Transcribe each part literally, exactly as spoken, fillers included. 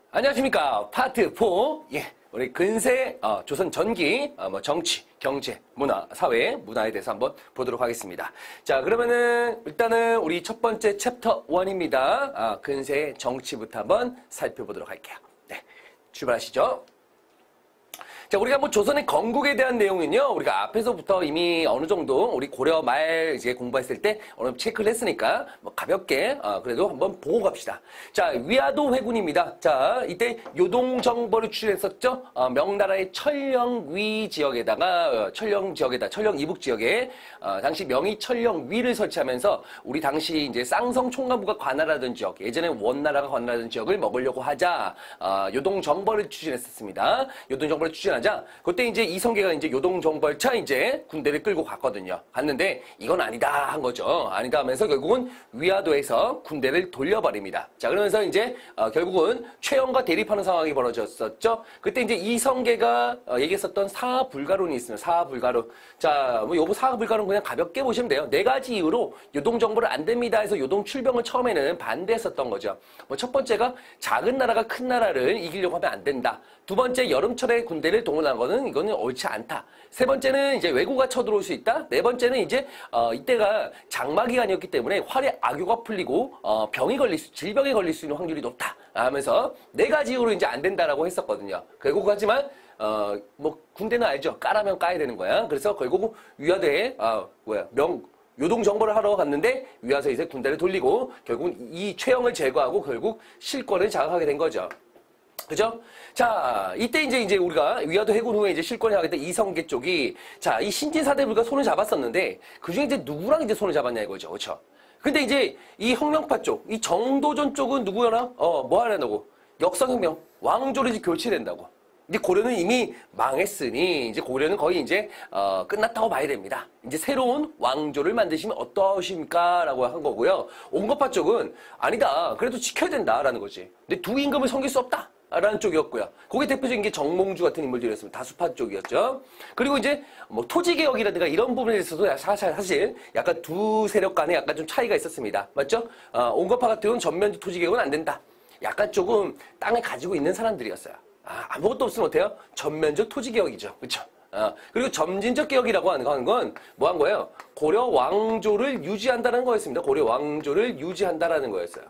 안녕하십니까. 파트 사. 예. 우리 근세, 어, 조선 전기, 어, 뭐 정치, 경제, 문화, 사회, 문화에 대해서 한번 보도록 하겠습니다. 자, 그러면은, 일단은 우리 첫 번째 챕터 일입니다. 아, 근세 정치부터 한번 살펴보도록 할게요. 네. 출발하시죠. 자, 우리가 뭐 조선의 건국에 대한 내용은요, 우리가 앞에서부터 이미 어느 정도 우리 고려 말 이제 공부했을 때 어느 정도 체크를 했으니까 뭐 가볍게, 어, 그래도 한번 보고 갑시다. 자, 위화도 회군입니다. 자, 이때 요동정벌을 추진했었죠? 어, 명나라의 철령위 지역에다가, 어, 철령 지역에다, 철령 이북 지역에, 어, 당시 명의 철령위를 설치하면서 우리 당시 이제 쌍성 총관부가 관할하던 지역, 예전에 원나라가 관할하던 지역을 먹으려고 하자, 어, 요동정벌을 추진했었습니다. 요동정벌을 추진하자 그때 이제 이성계가 이제 요동정벌차 이제 군대를 끌고 갔거든요. 갔는데 이건 아니다 한 거죠. 아니다 하면서 결국은 위화도에서 군대를 돌려버립니다. 자, 그러면서 이제 어, 결국은 최영과 대립하는 상황이 벌어졌었죠. 그때 이제 이성계가 어, 얘기했었던 사불가론이 있습니다. 사불가론. 자, 뭐 요거 사불가론 그냥 가볍게 보시면 돼요. 네 가지 이유로 요동정벌을 안 됩니다 해서 요동 출병을 처음에는 반대했었던 거죠. 뭐 첫 번째가 작은 나라가 큰 나라를 이기려고 하면 안 된다. 두 번째, 여름철에 군대를 동원한 거는 이거는 옳지 않다. 세 번째는 이제 왜구가 쳐들어올 수 있다. 네 번째는 이제 어, 이때가 장마 기간이었기 때문에 활의 악효가 풀리고 어, 병이 걸릴 수, 질병에 걸릴 수 있는 확률이 높다. 하면서 네 가지 이유로 이제 안 된다라고 했었거든요. 결국 하지만 어, 뭐 군대는 알죠. 까라면 까야 되는 거야. 그래서 결국 위화대에 아 뭐야 명 요동 정벌을 하러 갔는데 위화서 이제 군대를 돌리고 결국 이 최영을 제거하고 결국 실권을 장악하게 된 거죠. 그죠? 자, 이때 이제 이제 우리가 위화도 해군 후에 이제 실권을 하게 된 이성계 쪽이 자, 이 신진사대부가 손을 잡았었는데 그 중에 이제 누구랑 이제 손을 잡았냐 이거죠. 그렇죠? 근데 이제 이 혁명파 쪽, 이 정도전 쪽은 누구였나? 어, 뭐 하려고? 역성혁명, 왕조를 이제 교체된다고. 이제 고려는 이미 망했으니 이제 고려는 거의 이제 어, 끝났다고 봐야 됩니다. 이제 새로운 왕조를 만드시면 어떠십니까? 라고 한 거고요. 온거파 쪽은 아니다. 그래도 지켜야 된다라는 거지. 근데 두 임금을 섬길 수 없다. 라는 쪽이었고요. 거기 대표적인 게 정몽주 같은 인물들이었습니다. 다수파 쪽이었죠. 그리고 이제 뭐 토지개혁이라든가 이런 부분에 있어서도 사실, 사실 약간 두 세력 간에 약간 좀 차이가 있었습니다. 맞죠? 어, 온거파 같은 경우는 전면 토지개혁은 안 된다. 약간 조금 땅을 가지고 있는 사람들이었어요. 아, 아무것도 없으면 어때요? 전면적 토지개혁이죠. 그렇죠? 어, 그리고 점진적 개혁이라고 하는 건 뭐 한 거예요? 고려 왕조를 유지한다는 거였습니다. 고려 왕조를 유지한다라는 거였어요.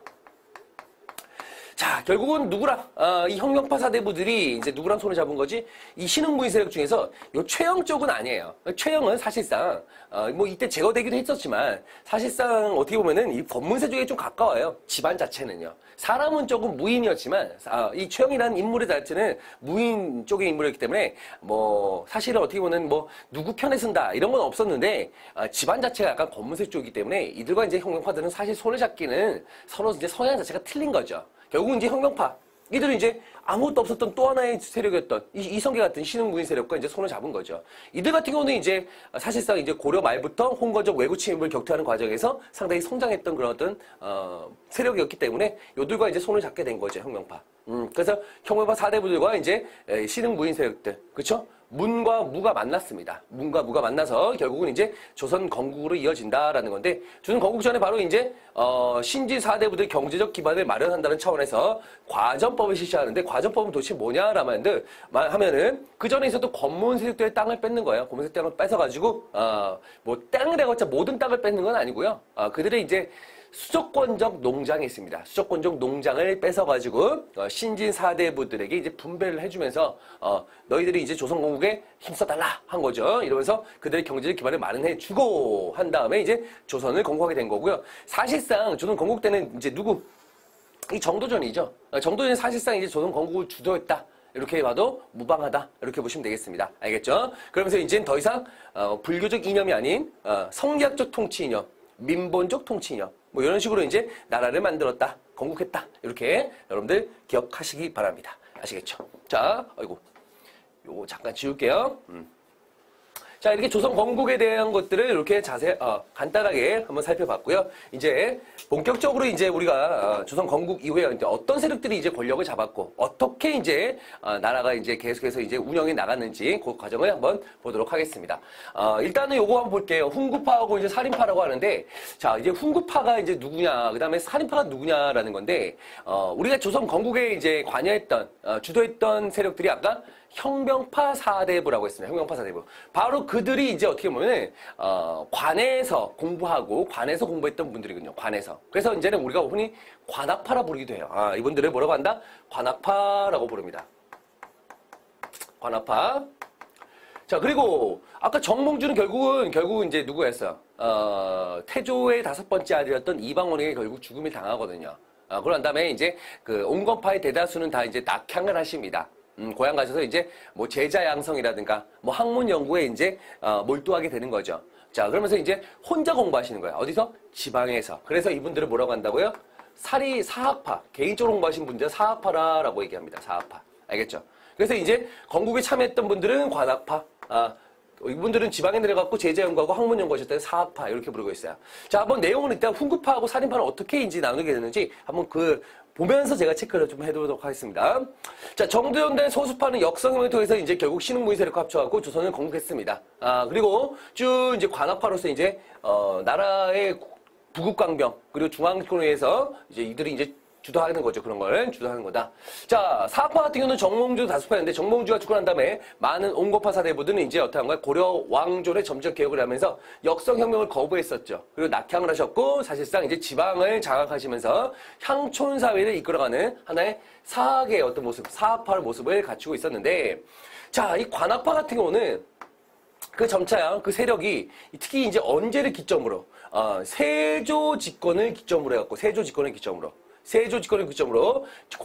자, 결국은 누구랑, 어, 이 혁명파 사대부들이 이제 누구랑 손을 잡은 거지? 이 신흥부인 세력 중에서 요 최영 쪽은 아니에요. 최영은 사실상, 어, 뭐 이때 제거되기도 했었지만, 사실상 어떻게 보면은 이 법문세 쪽에 좀 가까워요. 집안 자체는요. 사람은 조금 무인이었지만, 아, 이 최영이라는 인물의 자체는 무인 쪽의 인물이었기 때문에, 뭐, 사실은 어떻게 보면 뭐, 누구 편에 쓴다, 이런 건 없었는데, 아, 집안 자체가 약간 법문세 쪽이기 때문에, 이들과 이제 혁명파들은 사실 손을 잡기는 서로 이제 성향 자체가 틀린 거죠. 결국은 이제 혁명파, 이들은 이제 아무것도 없었던 또 하나의 세력이었던 이, 이성계 같은 신흥부인 세력과 이제 손을 잡은 거죠. 이들 같은 경우는 이제 사실상 이제 고려 말부터 홍건적 외구 침입을 격퇴하는 과정에서 상당히 성장했던 그런 어떤 어, 세력이었기 때문에 이들과 이제 손을 잡게 된 거죠, 혁명파. 음, 그래서 혁명파 사대부들과 이제 신흥부인 세력들, 그렇죠? 문과 무가 만났습니다. 문과 무가 만나서 결국은 이제 조선 건국으로 이어진다라는 건데, 조선 건국 전에 바로 이제 어, 신진 사대부들 경제적 기반을 마련한다는 차원에서 과전법을 실시하는데, 과전법은 도대체 뭐냐라면 하면은 그 전에 있었던 권문 세력들의 땅을 뺏는 거예요. 권문 세력 땅을 뺏어가지고 어, 뭐 땅이라고 했자 모든 땅을 뺏는 건 아니고요. 어, 그들의 이제 수조권적 농장이 있습니다. 수조권적 농장을 뺏어가지고 어, 신진 사대부들에게 이제 분배를 해주면서 어, 너희들이 이제 조선 건국에 힘써달라 한 거죠. 이러면서 그들의 경제적 기반을 마련해주고 한 다음에 이제 조선을 건국하게 된 거고요. 사실상 조선 건국 때는 이제 누구? 이 정도전이죠. 어, 정도전이 사실상 이제 조선 건국을 주도했다. 이렇게 봐도 무방하다. 이렇게 보시면 되겠습니다. 알겠죠? 그러면서 이제는 더 이상 어, 불교적 이념이 아닌 어, 성리학적 통치 이념, 민본적 통치 이념, 뭐 이런 식으로 이제 나라를 만들었다, 건국했다, 이렇게 여러분들 기억하시기 바랍니다. 아시겠죠? 자, 아이고, 요거 잠깐 지울게요. 음. 자, 이렇게 조선 건국에 대한 것들을 이렇게 자세, 어, 간단하게 한번 살펴봤고요. 이제 본격적으로 이제 우리가 어, 조선 건국 이후에 이제 어떤 세력들이 이제 권력을 잡았고 어떻게 이제 어, 나라가 이제 계속해서 이제 운영이 나갔는지 그 과정을 한번 보도록 하겠습니다. 어, 일단은 요거 한번 볼게요. 훈구파하고 이제 살인파라고 하는데, 자, 이제 훈구파가 이제 누구냐, 그 다음에 살인파가 누구냐라는 건데, 어, 우리가 조선 건국에 이제 관여했던, 어, 주도했던 세력들이 아까 혁명파 사대부라고 했습니다. 혁명파 사대부. 바로 그들이 이제 어떻게 보면은, 어, 관에서 공부하고, 관에서 공부했던 분들이거든요. 관에서. 그래서 이제는 우리가 흔히 관악파라 부르기도 해요. 아, 이분들을 뭐라고 한다? 관악파라고 부릅니다. 관악파. 자, 그리고, 아까 정몽주는 결국은, 결국은 이제 누구였어요? 어, 태조의 다섯 번째 아들이었던 이방원에게 결국 죽음을 당하거든요. 어, 그런 다음에 이제 그 온건파의 대다수는 다 이제 낙향을 하십니다. 음, 고향 가셔서 이제 뭐 제자 양성이라든가 뭐 학문 연구에 이제 어, 몰두하게 되는 거죠. 자, 그러면서 이제 혼자 공부하시는 거예요. 어디서? 지방에서. 그래서 이분들을 뭐라고 한다고요? 사리 사학파. 개인적으로 공부하신 분들 사학파라고 얘기합니다. 사학파. 알겠죠? 그래서 이제 건국에 참여했던 분들은 관학파. 아, 이분들은 지방에 내려가고 제자 연구하고 학문 연구하셨을 때 사학파 이렇게 부르고 있어요. 자, 한번 내용은 일단 훈구파하고 살인파는 어떻게 인지 나누게 되는지 한번 그 보면서 제가 체크를 좀 해보도록 하겠습니다. 자, 정두현대 소수파는 역성형을 통해서 이제 결국 신흥무의 세력과 합쳐갖고 조선을 건국했습니다. 아, 그리고 쭉 이제 관학파로서 이제 어, 나라의 부국강병 그리고 중앙권에 의해서 이제 이들이 이제 주도하는 거죠. 그런 걸 주도하는 거다. 자, 사학파 같은 경우는 정몽주 다수파였는데 정몽주가 죽고 난 다음에 많은 온건파 사대부들은 이제 어떠한 거야? 고려 왕조의 점적 개혁을 하면서 역성혁명을 거부했었죠. 그리고 낙향을 하셨고 사실상 이제 지방을 장악하시면서 향촌 사회를 이끌어가는 하나의 사학의 어떤 모습, 사학파의 모습을 갖추고 있었는데, 자, 이 관학파 같은 경우는 그 점차야 그 세력이 특히 이제 언제를 기점으로 어, 세조 집권을 기점으로 해갖고 세조 집권을 기점으로 세조 집권을 기점으로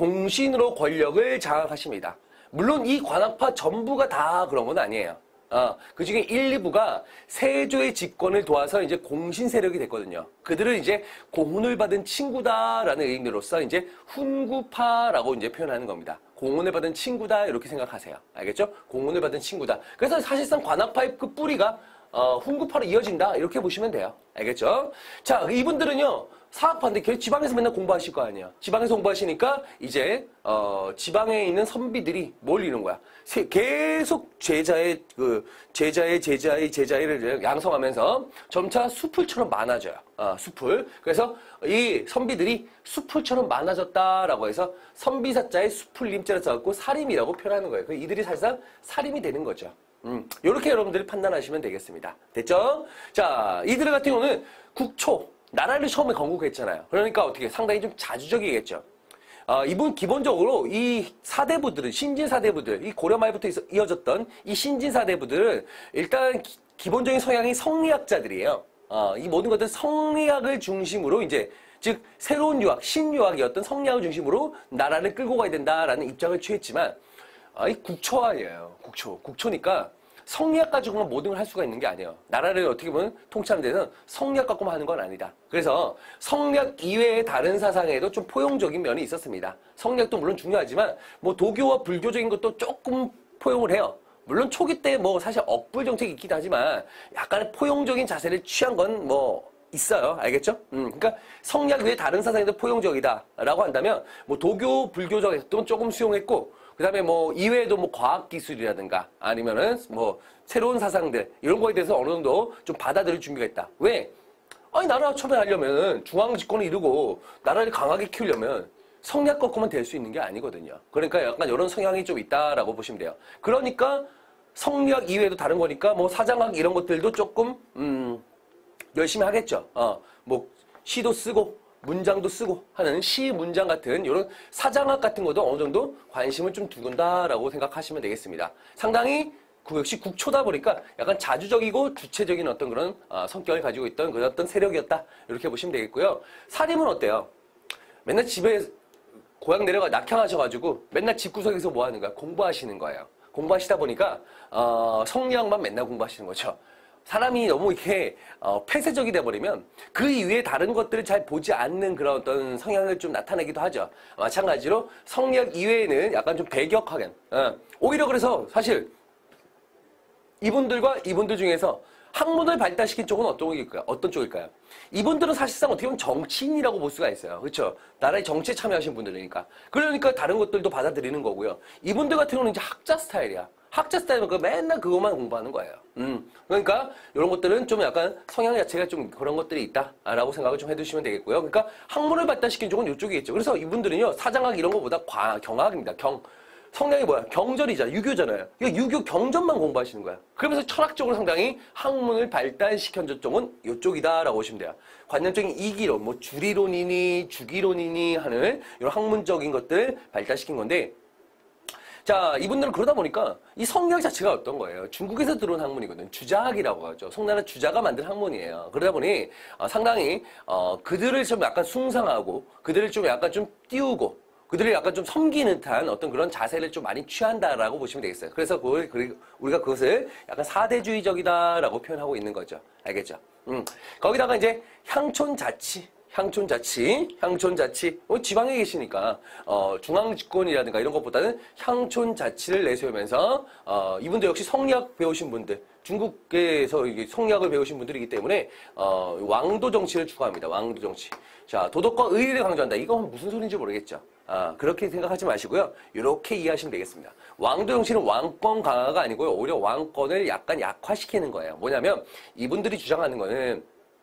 공신으로 권력을 장악하십니다. 물론 이 관학파 전부가 다 그런 건 아니에요. 어, 그 중에 일, 이 부가 세조의 집권을 도와서 이제 공신 세력이 됐거든요. 그들은 이제 공훈을 받은 친구다라는 의미로서 이제 훈구파라고 이제 표현하는 겁니다. 공훈을 받은 친구다 이렇게 생각하세요. 알겠죠? 공훈을 받은 친구다. 그래서 사실상 관학파의 그 뿌리가 어, 훈구파로 이어진다 이렇게 보시면 돼요. 알겠죠? 자, 이분들은요 사학파인데 지방에서 맨날 공부하실 거 아니에요. 지방에서 공부하시니까 이제 어, 지방에 있는 선비들이 뭘 이루는 거야. 세, 계속 제자의 그 제자의 제자의 제자를 양성하면서 점차 수풀처럼 많아져요. 어, 수풀. 그래서 이 선비들이 수풀처럼 많아졌다라고 해서 선비사자의 수풀림자를 써갖고 사림이라고 표현하는 거예요. 그래서 이들이 사실상 사림이 되는 거죠. 음, 요렇게 여러분들이 판단하시면 되겠습니다. 됐죠? 자, 이들 같은 경우는 국초, 나라를 처음에 건국했잖아요. 그러니까 어떻게 상당히 좀 자주적이겠죠. 어, 이분 기본적으로 이 사대부들은, 신진 사대부들, 이 고려 말부터 이어졌던 이 신진 사대부들은 일단 기, 기본적인 성향이 성리학자들이에요. 어, 이 모든 것들 성리학을 중심으로 이제 즉 새로운 유학, 신유학이었던 성리학을 중심으로 나라를 끌고 가야 된다라는 입장을 취했지만 아, 이 국초 아니에요. 국초. 국초니까 성리학 가지고만 모든 걸 할 수가 있는 게 아니에요. 나라를 어떻게 보면 통치하는 데는 성리학 갖고만 하는 건 아니다. 그래서 성리학 이외의 다른 사상에도 좀 포용적인 면이 있었습니다. 성리학도 물론 중요하지만 뭐 도교와 불교적인 것도 조금 포용을 해요. 물론 초기 때 뭐 사실 억불 정책이 있긴 하지만 약간의 포용적인 자세를 취한 건 뭐 있어요. 알겠죠? 음, 그러니까 성리학 외에 다른 사상에도 포용적이다라고 한다면 뭐 도교, 불교적에도 조금 수용했고 그 다음에 뭐 이외에도 뭐 과학기술이라든가 아니면은 뭐 새로운 사상들 이런 거에 대해서 어느 정도 좀 받아들일 준비가 있다. 왜? 아니 나라 처벌하려면 중앙집권을 이루고 나라를 강하게 키우려면 성리학 갖고만 될 수 있는 게 아니거든요. 그러니까 약간 이런 성향이 좀 있다라고 보시면 돼요. 그러니까 성리학 이외에도 다른 거니까 뭐 사장학 이런 것들도 조금 음 열심히 하겠죠. 어, 뭐 시도 쓰고 문장도 쓰고 하는 시 문장 같은 이런 사장학 같은 것도 어느 정도 관심을 좀 두는다라고 생각하시면 되겠습니다. 상당히 그 역시 국초다 보니까 약간 자주적이고 주체적인 어떤 그런 어, 성격을 가지고 있던 그런 어떤 세력이었다 이렇게 보시면 되겠고요. 사림은 어때요? 맨날 집에 고향 내려가 낙향하셔가지고 맨날 집구석에서 뭐 하는 거야? 공부하시는 거예요. 공부하시다 보니까 어, 성리학만 맨날 공부하시는 거죠. 사람이 너무 이렇게 어, 폐쇄적이 돼버리면 그 이외에 다른 것들을 잘 보지 않는 그런 어떤 성향을 좀 나타내기도 하죠. 마찬가지로 성리학 이외에는 약간 좀 배격하게 어, 오히려 그래서 사실 이분들과 이분들 중에서 학문을 발달시킨 쪽은 어떤 쪽일까요? 어떤 쪽일까요? 이분들은 사실상 어떻게 보면 정치인이라고 볼 수가 있어요. 그렇죠? 나라의 정치에 참여하신 분들이니까. 그러니까 다른 것들도 받아들이는 거고요. 이분들 같은 경우는 이제 학자 스타일이야. 학자 스타일은 그 맨날 그것만 공부하는 거예요. 음. 그러니까 이런 것들은 좀 약간 성향 자체가 좀 그런 것들이 있다라고 생각을 좀 해두시면 되겠고요. 그러니까 학문을 발달시킨 쪽은 이쪽이겠죠. 그래서 이분들은요, 사장학 이런 것보다 과, 경학입니다. 경. 성향이 뭐야? 경절이잖아. 유교잖아요. 이거 유교 경전만 공부하시는 거야. 그러면서 철학적으로 상당히 학문을 발달시킨 쪽은 이쪽이다라고 보시면 돼요. 관념적인 이기론, 뭐 주리론이니 주기론이니 하는 이런 학문적인 것들 발달시킨 건데, 자, 이분들은 그러다 보니까 이 성향 자체가 어떤 거예요? 중국에서 들어온 학문이거든. 주자학이라고 하죠. 송나라 주자가 만든 학문이에요. 그러다 보니 어, 상당히 어, 그들을 좀 약간 숭상하고 그들을 좀 약간 좀 띄우고 그들을 약간 좀 섬기는 듯한 어떤 그런 자세를 좀 많이 취한다라고 보시면 되겠어요. 그래서 그걸, 우리가 그것을 약간 사대주의적이다라고 표현하고 있는 거죠. 알겠죠? 음. 거기다가 이제 향촌자치. 향촌자치, 향촌자치. 어, 지방에 계시니까, 어, 중앙집권이라든가 이런 것보다는 향촌자치를 내세우면서, 어, 이분들 역시 성리학 배우신 분들, 중국에서 이게 성리학을 배우신 분들이기 때문에, 어, 왕도 정치를 추구합니다. 왕도 정치. 자, 도덕과 의리를 강조한다. 이건 무슨 소리인지 모르겠죠. 아, 그렇게 생각하지 마시고요. 이렇게 이해하시면 되겠습니다. 왕도 정치는 왕권 강화가 아니고요. 오히려 왕권을 약간 약화시키는 거예요. 뭐냐면, 이분들이 주장하는 거는,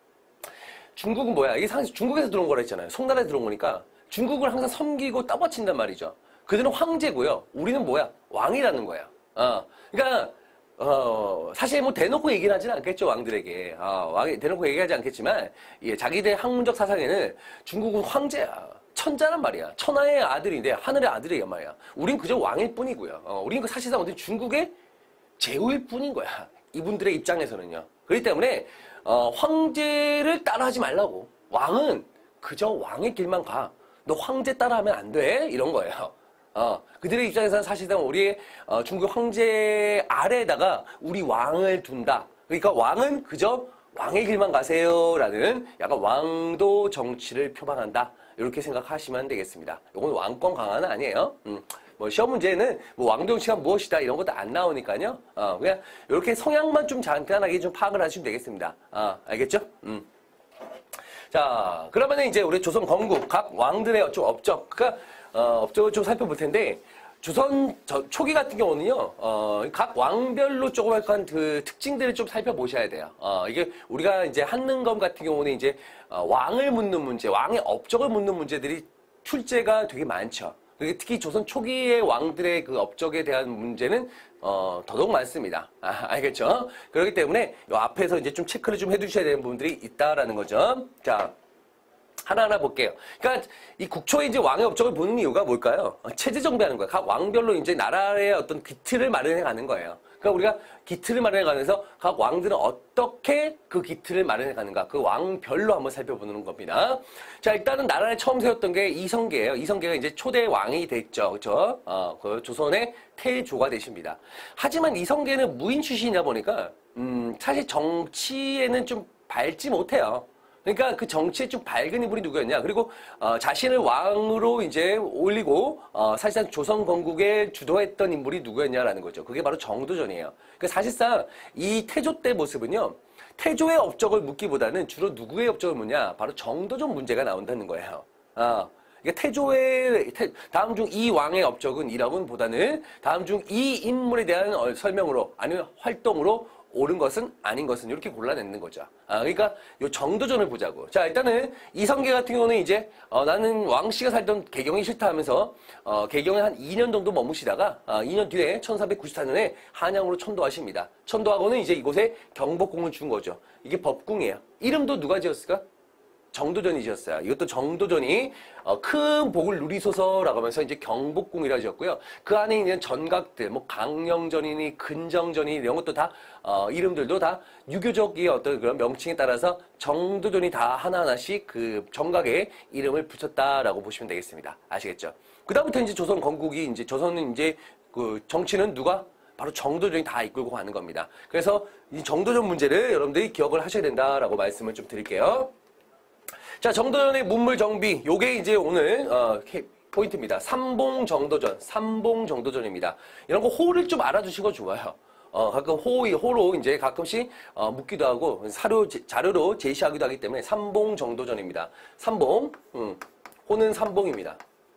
중국은 뭐야? 이게 상당히 중국에서 들어온 거라 했잖아요. 송나라에서 들어온 거니까 중국을 항상 섬기고 떠받친단 말이죠. 그들은 황제고요. 우리는 뭐야? 왕이라는 거야. 어, 그러니까 어, 사실 뭐 대놓고 얘기는 하지는 않겠죠, 왕들에게. 어, 왕이 대놓고 얘기하지 않겠지만 예, 자기들 학문적 사상에는 중국은 황제야. 천자란 말이야. 천하의 아들인데 하늘의 아들이란 말이야. 우린 그저 왕일 뿐이고요. 어, 우린 사실상 어떤 중국의 제후일 뿐인 거야. 이분들의 입장에서는요. 그렇기 때문에 어, 황제를 따라하지 말라고. 왕은 그저 왕의 길만 가. 너 황제 따라하면 안 돼. 이런 거예요. 어, 그들의 입장에서는 사실상 우리의 어, 중국 황제 아래에다가 우리 왕을 둔다. 그러니까 왕은 그저 왕의 길만 가세요라는 약간 왕도 정치를 표방한다. 이렇게 생각하시면 되겠습니다. 이건 왕권 강화는 아니에요. 음. 뭐 시험 문제는 뭐 왕도 정치가 무엇이다 이런 것도 안 나오니까요. 어, 그냥 이렇게 성향만 좀 간단하게 좀 파악을 하시면 되겠습니다. 아, 알겠죠? 음. 자, 그러면 이제 우리 조선 건국 각 왕들의 좀 업적, 그러니까 어, 업적을 좀 살펴볼 텐데 조선 저, 초기 같은 경우는요, 어, 각 왕별로 조금 약간 그 특징들을 좀 살펴보셔야 돼요. 어, 이게 우리가 이제 한능검 같은 경우는 이제 어, 왕을 묻는 문제, 왕의 업적을 묻는 문제들이 출제가 되게 많죠. 특히 조선 초기의 왕들의 그 업적에 대한 문제는 어, 더더욱 많습니다. 아, 알겠죠? 그렇기 때문에 이 앞에서 이제 좀 체크를 좀 해두셔야 되는 부분들이 있다라는 거죠. 자, 하나하나 볼게요. 그러니까 이 국초에 이제 왕의 업적을 보는 이유가 뭘까요? 체제 정비하는 거예요. 각 왕별로 이제 나라의 어떤 기틀을 마련해 가는 거예요. 그러니까 우리가 기틀을 마련해 가면서 각 왕들은 어떻게 그 기틀을 마련해 가는가, 그 왕별로 한번 살펴보는 겁니다. 자, 일단은 나라를 처음 세웠던 게 이성계예요. 이성계가 이제 초대 왕이 됐죠. 그렇죠? 어, 그 조선의 태조가 되십니다. 하지만 이성계는 무인 출신이다 보니까 음, 사실 정치에는 좀 밝지 못해요. 그러니까 그 정치에 좀 밝은 인물이 누구였냐. 그리고 어, 자신을 왕으로 이제 올리고 어, 사실상 조선 건국에 주도했던 인물이 누구였냐라는 거죠. 그게 바로 정도전이에요. 그러니까 사실상 이 태조 때 모습은요. 태조의 업적을 묻기보다는 주로 누구의 업적을 묻냐. 바로 정도전 문제가 나온다는 거예요. 어, 그러니까 태조의 태, 다음 중 이 왕의 업적은 이라고 보다는 다음 중 이 인물에 대한 어, 설명으로 아니면 활동으로 옳은 것은 아닌 것은 이렇게 골라내는 거죠. 아, 그러니까 요 정도전을 보자고. 자, 일단은 이성계 같은 경우는 이제 어, 나는 왕씨가 살던 개경이 싫다 하면서 어, 개경에 한 이 년 정도 머무시다가 어, 이 년 뒤에 천사백구십사 년에 한양으로 천도하십니다. 천도하고는 이제 이곳에 경복궁을 준 거죠. 이게 법궁이에요. 이름도 누가 지었을까? 정도전이 지었어요. 이것도 정도전이 어, 큰 복을 누리소서라고 하면서 이제 경복궁이라고 지었고요. 그 안에 있는 전각들, 뭐 강령전이니 근정전이 이런 것도 다 어, 이름들도 다 유교적인 어떤 그런 명칭에 따라서 정도전이 다 하나하나씩 그 정각에 이름을 붙였다라고 보시면 되겠습니다. 아시겠죠? 그 다음부터 이제 조선 건국이 이제 조선은 이제 그 정치는 누가 바로 정도전이 다 이끌고 가는 겁니다. 그래서 이 정도전 문제를 여러분들이 기억을 하셔야 된다라고 말씀을 좀 드릴게요. 자, 정도전의 문물 정비, 요게 이제 오늘 어, 포인트입니다. 삼봉 정도전, 삼봉 정도전입니다. 이런 거 호를 좀 알아두신 거 좋아요. 어, 가끔 호, 호로 이제 가끔씩 어, 묻기도 하고 사료, 자료로 제시하기도 하기 때문에 삼봉 정도전입니다. 삼봉, 음, 호는 삼봉입니다.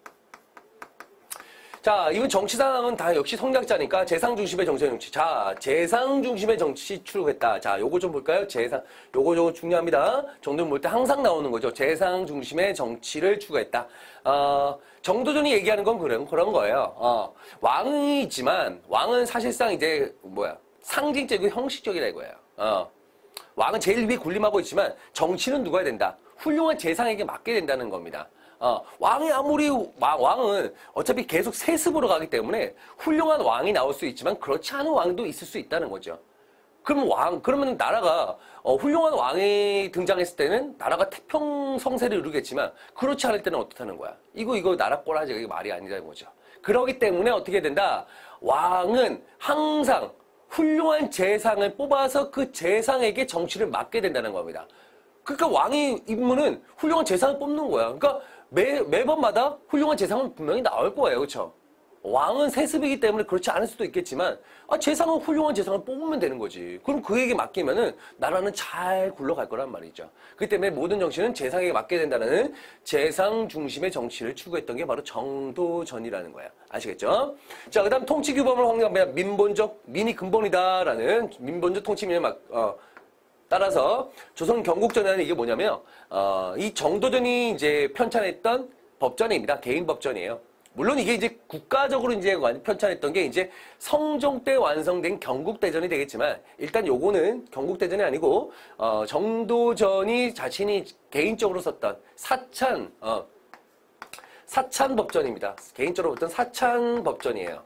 자, 이번 정치 상황은 다 역시 성략자니까 재상 중심의 정치 정치. 자, 재상 중심의 정치 추구했다. 자, 요거 좀 볼까요? 재상, 요거 요거 중요합니다. 정도전 볼 때 항상 나오는 거죠. 재상 중심의 정치를 추구했다. 어, 정도전이 얘기하는 건 그런 그런 거예요. 어, 왕이 있지만 왕은 사실상 이제 뭐야 상징적이고 형식적이라 이거예요. 어, 왕은 제일 위에 군림하고 있지만 정치는 누가 해야 된다? 훌륭한 재상에게 맡게 된다는 겁니다. 어, 왕이 아무리, 왕, 왕은 어차피 계속 세습으로 가기 때문에 훌륭한 왕이 나올 수 있지만 그렇지 않은 왕도 있을 수 있다는 거죠. 그럼 왕, 그러면 나라가, 어, 훌륭한 왕이 등장했을 때는 나라가 태평성세를 이루겠지만 그렇지 않을 때는 어떻다는 거야. 이거, 이거 나라 꼬라지가 이게 말이 아니라는 거죠. 그렇기 때문에 어떻게 된다? 왕은 항상 훌륭한 재상을 뽑아서 그 재상에게 정치를 맡게 된다는 겁니다. 그러니까 왕의 임무는 훌륭한 재상을 뽑는 거야. 그러니까 매, 매번마다 훌륭한 재상은 분명히 나올 거예요. 그렇죠? 왕은 세습이기 때문에 그렇지 않을 수도 있겠지만 아, 재상은 훌륭한 재상을 뽑으면 되는 거지. 그럼 그에게 맡기면은 나라는 잘 굴러갈 거란 말이죠. 그렇기 때문에 모든 정치는 재상에게 맡게 된다는 재상 중심의 정치를 추구했던 게 바로 정도전이라는 거야. 아시겠죠? 자, 그 다음 통치 규범을 확립하면 민본적, 민이 근본이다라는 민본적 통치민을 막, 어, 따라서 조선 경국전에는 이게 뭐냐면 어, 이 정도전이 이제 편찬했던 법전입니다. 개인 법전이에요. 물론 이게 이제 국가적으로 이제 편찬했던 게 이제 성종 때 완성된 경국대전이 되겠지만 일단 요거는 경국대전이 아니고 어, 정도전이 자신이 개인적으로 썼던 사찬 어, 사찬 법전입니다. 개인적으로 썼던 사찬 법전이에요.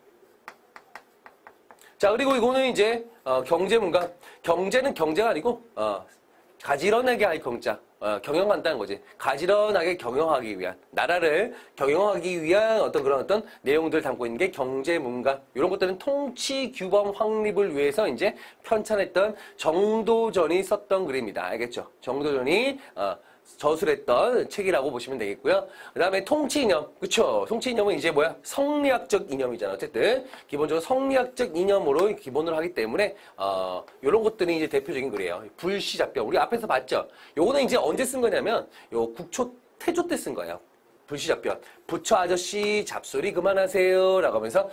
자, 그리고 이거는 이제 어, 경제문가. 경제는 경제가 아니고 어, 가지런하게 할 경자. 어, 경영한다는 거지. 가지런하게 경영하기 위한, 나라를 경영하기 위한 어떤 그런 어떤 내용들을 담고 있는 게 경제문가. 이런 것들은 통치 규범 확립을 위해서 이제 편찬했던 정도전이 썼던 글입니다. 알겠죠? 정도전이 어, 저술했던 책이라고 보시면 되겠고요. 그 다음에 통치 이념. 그쵸? 통치 이념은 이제 뭐야? 성리학적 이념이잖아. 어쨌든, 기본적으로 성리학적 이념으로 기본을 하기 때문에, 어, 요런 것들이 이제 대표적인 글이에요. 불시잡병. 우리 앞에서 봤죠? 요거는 이제 언제 쓴 거냐면, 요 국초, 태조 때 쓴 거예요. 불시잡변. 부처 아저씨 잡소리 그만하세요. 라고 하면서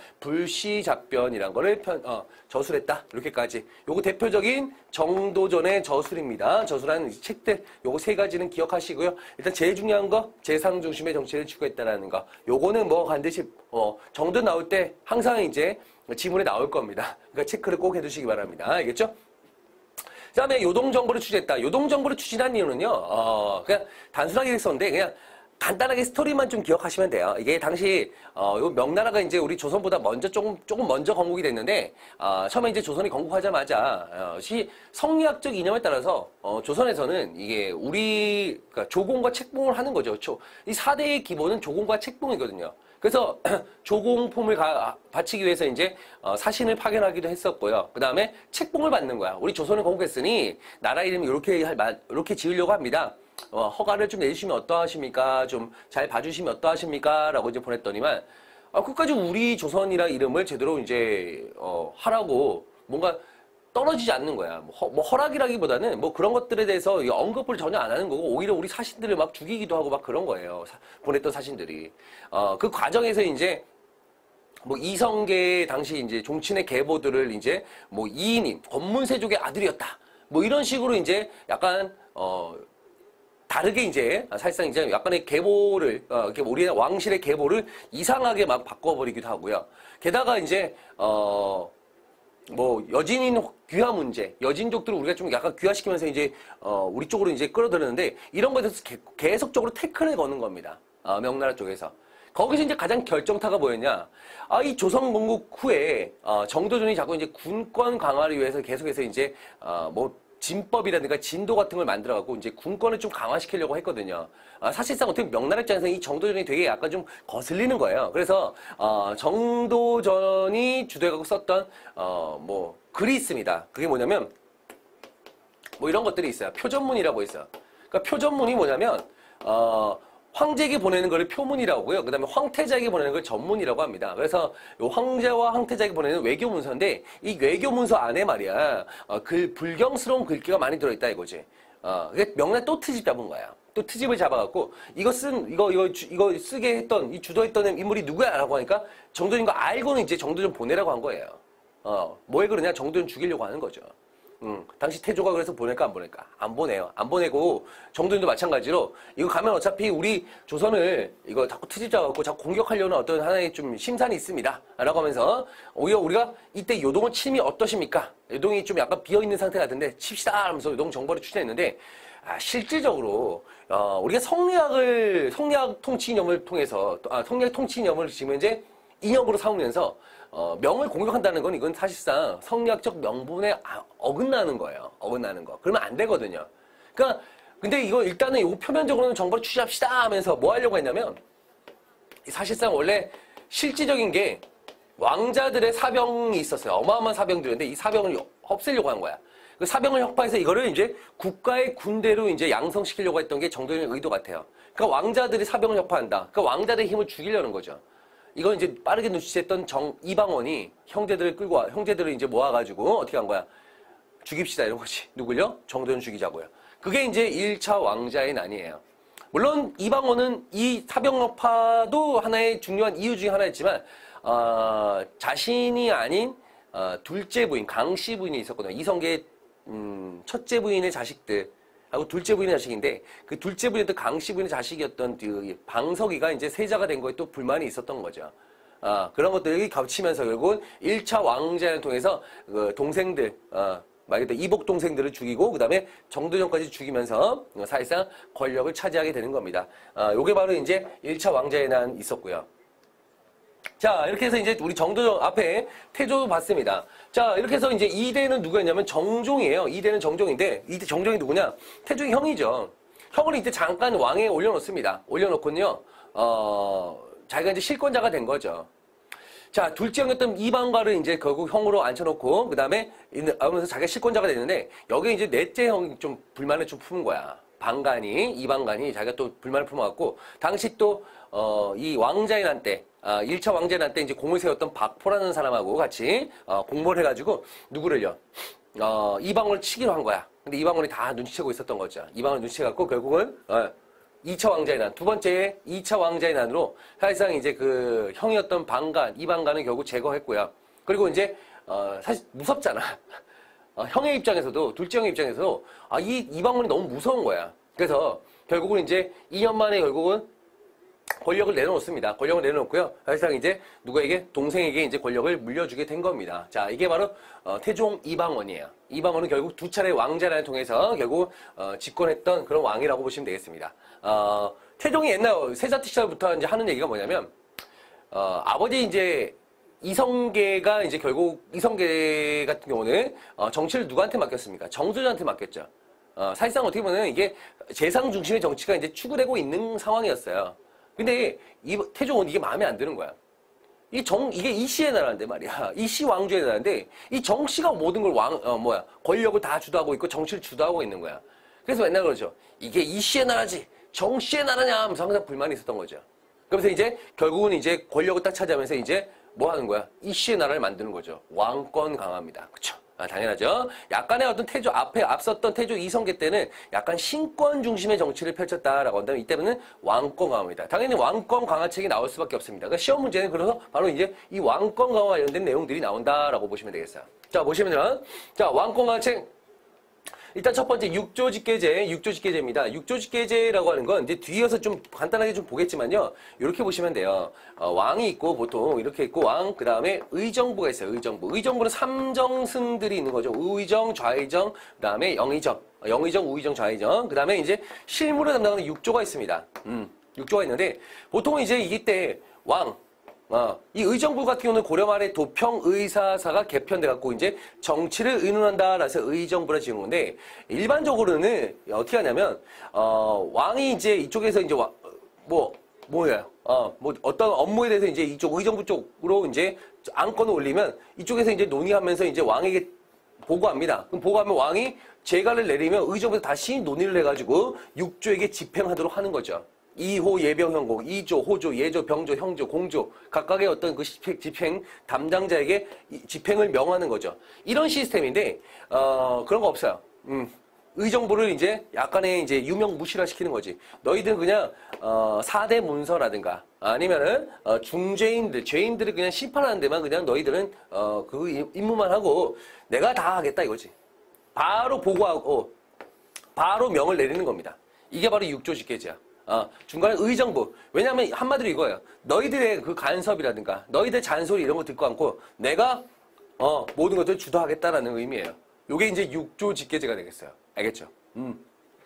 불시잡변이란 거를 편, 어, 저술했다. 이렇게까지. 요거 대표적인 정도전의 저술입니다. 저술한 책들, 요거 세 가지는 기억하시고요. 일단 제일 중요한 거, 재상 중심의 정치를 추구했다라는 거. 요거는 뭐 반드시, 어, 정도 나올 때 항상 이제 지문에 나올 겁니다. 그러니까 체크를 꼭 해두시기 바랍니다. 알겠죠? 그 다음에 요동정보를 추진했다. 요동정보를 추진한 이유는요, 어, 그냥 단순하게 썼는데, 그냥 간단하게 스토리만 좀 기억하시면 돼요. 이게 당시 어, 요 명나라가 이제 우리 조선보다 먼저 조금 조금 먼저 건국이 됐는데 어, 처음에 이제 조선이 건국하자마자 어, 시 성리학적 이념에 따라서 어, 조선에서는 이게 우리 그러니까 조공과 책봉을 하는 거죠. 조, 이 사 대의 기본은 조공과 책봉이거든요. 그래서 조공품을 가, 바치기 위해서 이제 어, 사신을 파견하기도 했었고요. 그 다음에 책봉을 받는 거야. 우리 조선을 건국했으니 나라 이름이 이렇게 할, 이렇게 지으려고 합니다. 어, 허가를 좀 내주시면 어떠하십니까? 좀 잘 봐주시면 어떠하십니까? 라고 이제 보냈더니만, 아, 끝까지 우리 조선이라 이름을 제대로 이제, 어, 하라고 뭔가 떨어지지 않는 거야. 뭐, 허, 뭐 허락이라기보다는 뭐 그런 것들에 대해서 언급을 전혀 안 하는 거고, 오히려 우리 사신들을 막 죽이기도 하고 막 그런 거예요. 사, 보냈던 사신들이. 어, 그 과정에서 이제, 뭐 이성계 당시 이제 종친의 계보들을 이제 뭐 이인임, 권문세족의 아들이었다. 뭐 이런 식으로 이제 약간, 어, 다르게 이제 사실상 이제 약간의 계보를 어, 우리 왕실의 계보를 이상하게 막 바꿔버리기도 하고요. 게다가 이제 어 뭐 여진인 귀화 문제, 여진족들을 우리가 좀 약간 귀화시키면서 이제 어 우리 쪽으로 이제 끌어들였는데 이런 거에 대해서 개, 계속적으로 태클을 거는 겁니다. 어, 명나라 쪽에서. 거기서 이제 가장 결정타가 뭐였냐? 아, 이 조선 건국 후에 어, 정도전이 자꾸 이제 군권 강화를 위해서 계속해서 이제 어, 뭐 진법이라든가 진도 같은 걸 만들어갖고 이제 군권을 좀 강화시키려고 했거든요. 아, 사실상 어떻게 명나라 입장에서 이 정도전이 되게 약간 좀 거슬리는 거예요. 그래서 어, 정도전이 주도해갖고 썼던 어, 뭐 글이 있습니다. 그게 뭐냐면 뭐 이런 것들이 있어요. 표전문이라고 있어요. 그러니까 표전문이 뭐냐면 어, 황제에게 보내는 거를 표문이라고요. 그 다음에 황태자에게 보내는 걸 전문이라고 합니다. 그래서 요 황제와 황태자에게 보내는 외교 문서인데 이 외교 문서 안에 말이야 어, 그 불경스러운 글귀가 많이 들어있다 이거지. 어, 명나라 또 트집 잡은 거야. 또 트집을 잡아갖고 이거 쓴 이거 이거 주, 이거 쓰게 했던 이 주도했던 인물이 누구야라고 하니까 정도전인 거 알고는 이제 정도전 보내라고 한 거예요. 어, 뭐에 그러냐 정도전 죽이려고 하는 거죠. 음, 당시 태조가 그래서 보낼까 안 보낼까? 안 보내요. 안 보내고 정도전도 마찬가지로 이거 가면 어차피 우리 조선을 이거 자꾸 트집 잡아갖고 자꾸 공격하려는 어떤 하나의 좀 심산이 있습니다. 라고 하면서 오히려 우리가 이때 요동을 침이 어떠십니까? 요동이 좀 약간 비어있는 상태 같은데 칩시다 하면서 요동 정벌을 추진했는데 아, 실질적으로 어, 우리가 성리학을 성리학 통치 이념을 통해서 아, 성리학 통치 이념을 지금 이제 이념으로 삼으면서 어, 명을 공격한다는 건 이건 사실상 성리학적 명분에 아, 어긋나는 거예요. 어긋나는 거. 그러면 안 되거든요. 그러니까 근데 이거 일단은 이거 표면적으로는 정보를 취합시다 하면서 뭐 하려고 했냐면 사실상 원래 실질적인 게 왕자들의 사병이 있었어요. 어마어마한 사병들인데 이 사병을 없애려고 한 거야. 그 사병을 혁파해서 이거를 이제 국가의 군대로 이제 양성시키려고 했던 게 정도전의 의도 같아요. 그러니까 왕자들이 사병을 혁파한다. 그러니까 왕자들의 힘을 죽이려는 거죠. 이건 이제 빠르게 눈치챘던 정 이방원이 형제들을 끌고 와, 형제들을 이제 모아가지고 어떻게 한 거야? 죽입시다 이런 거지. 누굴요? 정도전 죽이자고요. 그게 이제 일 차 왕자의 난이에요. 물론 이방원은 이 사병혁파도 하나의 중요한 이유 중에 하나였지만 어, 자신이 아닌 어, 둘째 부인 강씨 부인이 있었거든요. 이성계의 음, 첫째 부인의 자식들 하고 둘째 부인의 자식인데 그 둘째 부인도 강씨 부인의 자식이었던 그 방석이가 이제 세자가 된 거에 또 불만이 있었던 거죠. 아, 그런 것들이 겹치면서 결국은 일 차 왕자를 통해서 그 동생들, 어, 말 그대로 이복 동생들을 죽이고 그 다음에 정도전까지 죽이면서 사실상 권력을 차지하게 되는 겁니다. 아, 요게 바로 이제 일 차 왕자의 난 있었고요. 자, 이렇게 해서 이제 우리 정도전 앞에 태조 봤습니다. 자, 이렇게 해서 이제 이 대는 누구였냐면 정종이에요. 이 대는 정종인데, 이 대 정종이 누구냐? 태종이 형이죠. 형을 이때 잠깐 왕에 올려놓습니다. 올려놓고는요, 어, 자기가 이제 실권자가 된 거죠. 자, 둘째 형이었던 이방가를 이제 결국 형으로 앉혀놓고, 그 다음에, 하면서 자기가 실권자가 됐는데, 여기에 이제 넷째 형이 좀 불만을 좀 품은 거야. 방간이, 이방간이 자기가 또 불만을 품어갖고, 당시 또, 어, 이 왕자의 난 때, 아, 일 차 왕자의 난 때 이제 공을 세웠던 박포라는 사람하고 같이, 어, 공모를 해가지고, 누구를요? 어, 이방원을 치기로 한 거야. 근데 이방원이 다 눈치채고 있었던 거죠. 이방원을 눈치채갖고, 결국은, 어, 이 차 왕자의 난, 두 번째 이 차 왕자의 난으로 사실상 이제 그 형이었던 방간, 이방간은 결국 제거했고요. 그리고 이제, 어, 사실 무섭잖아. 어, 형의 입장에서도, 둘째 형의 입장에서도, 아, 이 이방원이 너무 무서운 거야. 그래서 결국은 이제 이 년 만에 결국은 권력을 내려놓습니다. 권력을 내려놓고요. 사실상 이제 누구에게? 동생에게 이제 권력을 물려주게 된 겁니다. 자, 이게 바로 어, 태종 이방원이에요. 이방원은 결국 두 차례 왕자를 통해서 결국 어, 집권했던 그런 왕이라고 보시면 되겠습니다. 어, 태종이 옛날 세자티 시절부터 이제 하는 얘기가 뭐냐면 어, 아버지 이제 이성계가 이제 결국 이성계 같은 경우는 어, 정치를 누구한테 맡겼습니까? 정조전한테 맡겼죠. 어, 사실상 어떻게 보면 이게 재상 중심의 정치가 이제 추구되고 있는 상황이었어요. 근데 이 태종은 이게 마음에 안 드는 거야. 이 정, 이게 이씨의 나라인데 말이야. 이씨 왕조의 나라인데 이 정씨가 모든 걸 왕, 어, 뭐야. 권력을 다 주도하고 있고 정치를 주도하고 있는 거야. 그래서 맨날 그러죠. 이게 이씨의 나라지. 정씨의 나라냐 하면서 항상 불만이 있었던 거죠. 그러면서 이제 결국은 이제 권력을 딱 차지하면서 이제 뭐 하는 거야? 이씨의 나라를 만드는 거죠. 왕권 강화입니다. 그쵸? 아, 당연하죠. 약간의 어떤 태조, 앞에 앞섰던 태조 이성계 때는 약간 신권 중심의 정치를 펼쳤다라고 한다면 이때는 왕권 강화입니다. 당연히 왕권 강화책이 나올 수밖에 없습니다. 그러니까 시험 문제는 그래서 바로 이제 이 왕권 강화 관련된 내용들이 나온다라고 보시면 되겠어요. 자, 보시면은, 자, 왕권 강화책. 일단 첫 번째 육조직계제, 육조직계제입니다. 육조직계제라고 하는 건 이제 뒤에서 좀 간단하게 좀 보겠지만요. 이렇게 보시면 돼요. 어, 왕이 있고 보통 이렇게 있고 왕, 그 다음에 의정부가 있어요. 의정부. 의정부는 삼정승들이 있는 거죠. 우의정, 좌의정, 그 다음에 영의정. 영의정, 우의정, 좌의정. 그 다음에 이제 실무를 담당하는 육조가 있습니다. 음, 육조가 있는데 보통 이제 이때 왕, 어, 이 의정부 같은 경우는 고려 말에 도평의사사가 개편돼갖고 이제 정치를 의논한다라고 해서 의정부라 지은 건데 일반적으로는 어떻게 하냐면 어, 왕이 이제 이쪽에서 이제 와, 뭐 뭐예요? 어, 뭐 어떤 업무에 대해서 이제 이쪽 의정부 쪽으로 이제 안건을 올리면 이쪽에서 이제 논의하면서 이제 왕에게 보고합니다. 그럼 보고하면 왕이 재가를 내리면 의정부에서 다시 논의를 해가지고 육조에게 집행하도록 하는 거죠. 이호 예병형공, 이조, 호조, 예조, 병조, 형조, 공조 각각의 어떤 그 집행, 집행 담당자에게 집행을 명하는 거죠. 이런 시스템인데 어, 그런 거 없어요. 음. 의정부를 이제 약간의 이제 유명무실화 시키는 거지. 너희들 그냥 어, 사대 문서라든가 아니면은 어, 중죄인들, 죄인들을 그냥 심판하는 데만 그냥 너희들은 어, 그 임무만 하고 내가 다 하겠다 이거지. 바로 보고하고 바로 명을 내리는 겁니다. 이게 바로 육조 직계제야. 어, 중간에 의정부. 왜냐하면 한마디로 이거예요. 너희들의 그 간섭이라든가 너희들 잔소리 이런 거 듣고 않고 내가 어, 모든 것들을 주도하겠다라는 의미예요. 요게 이제 육조 직계제가 되겠어요. 알겠죠? 음.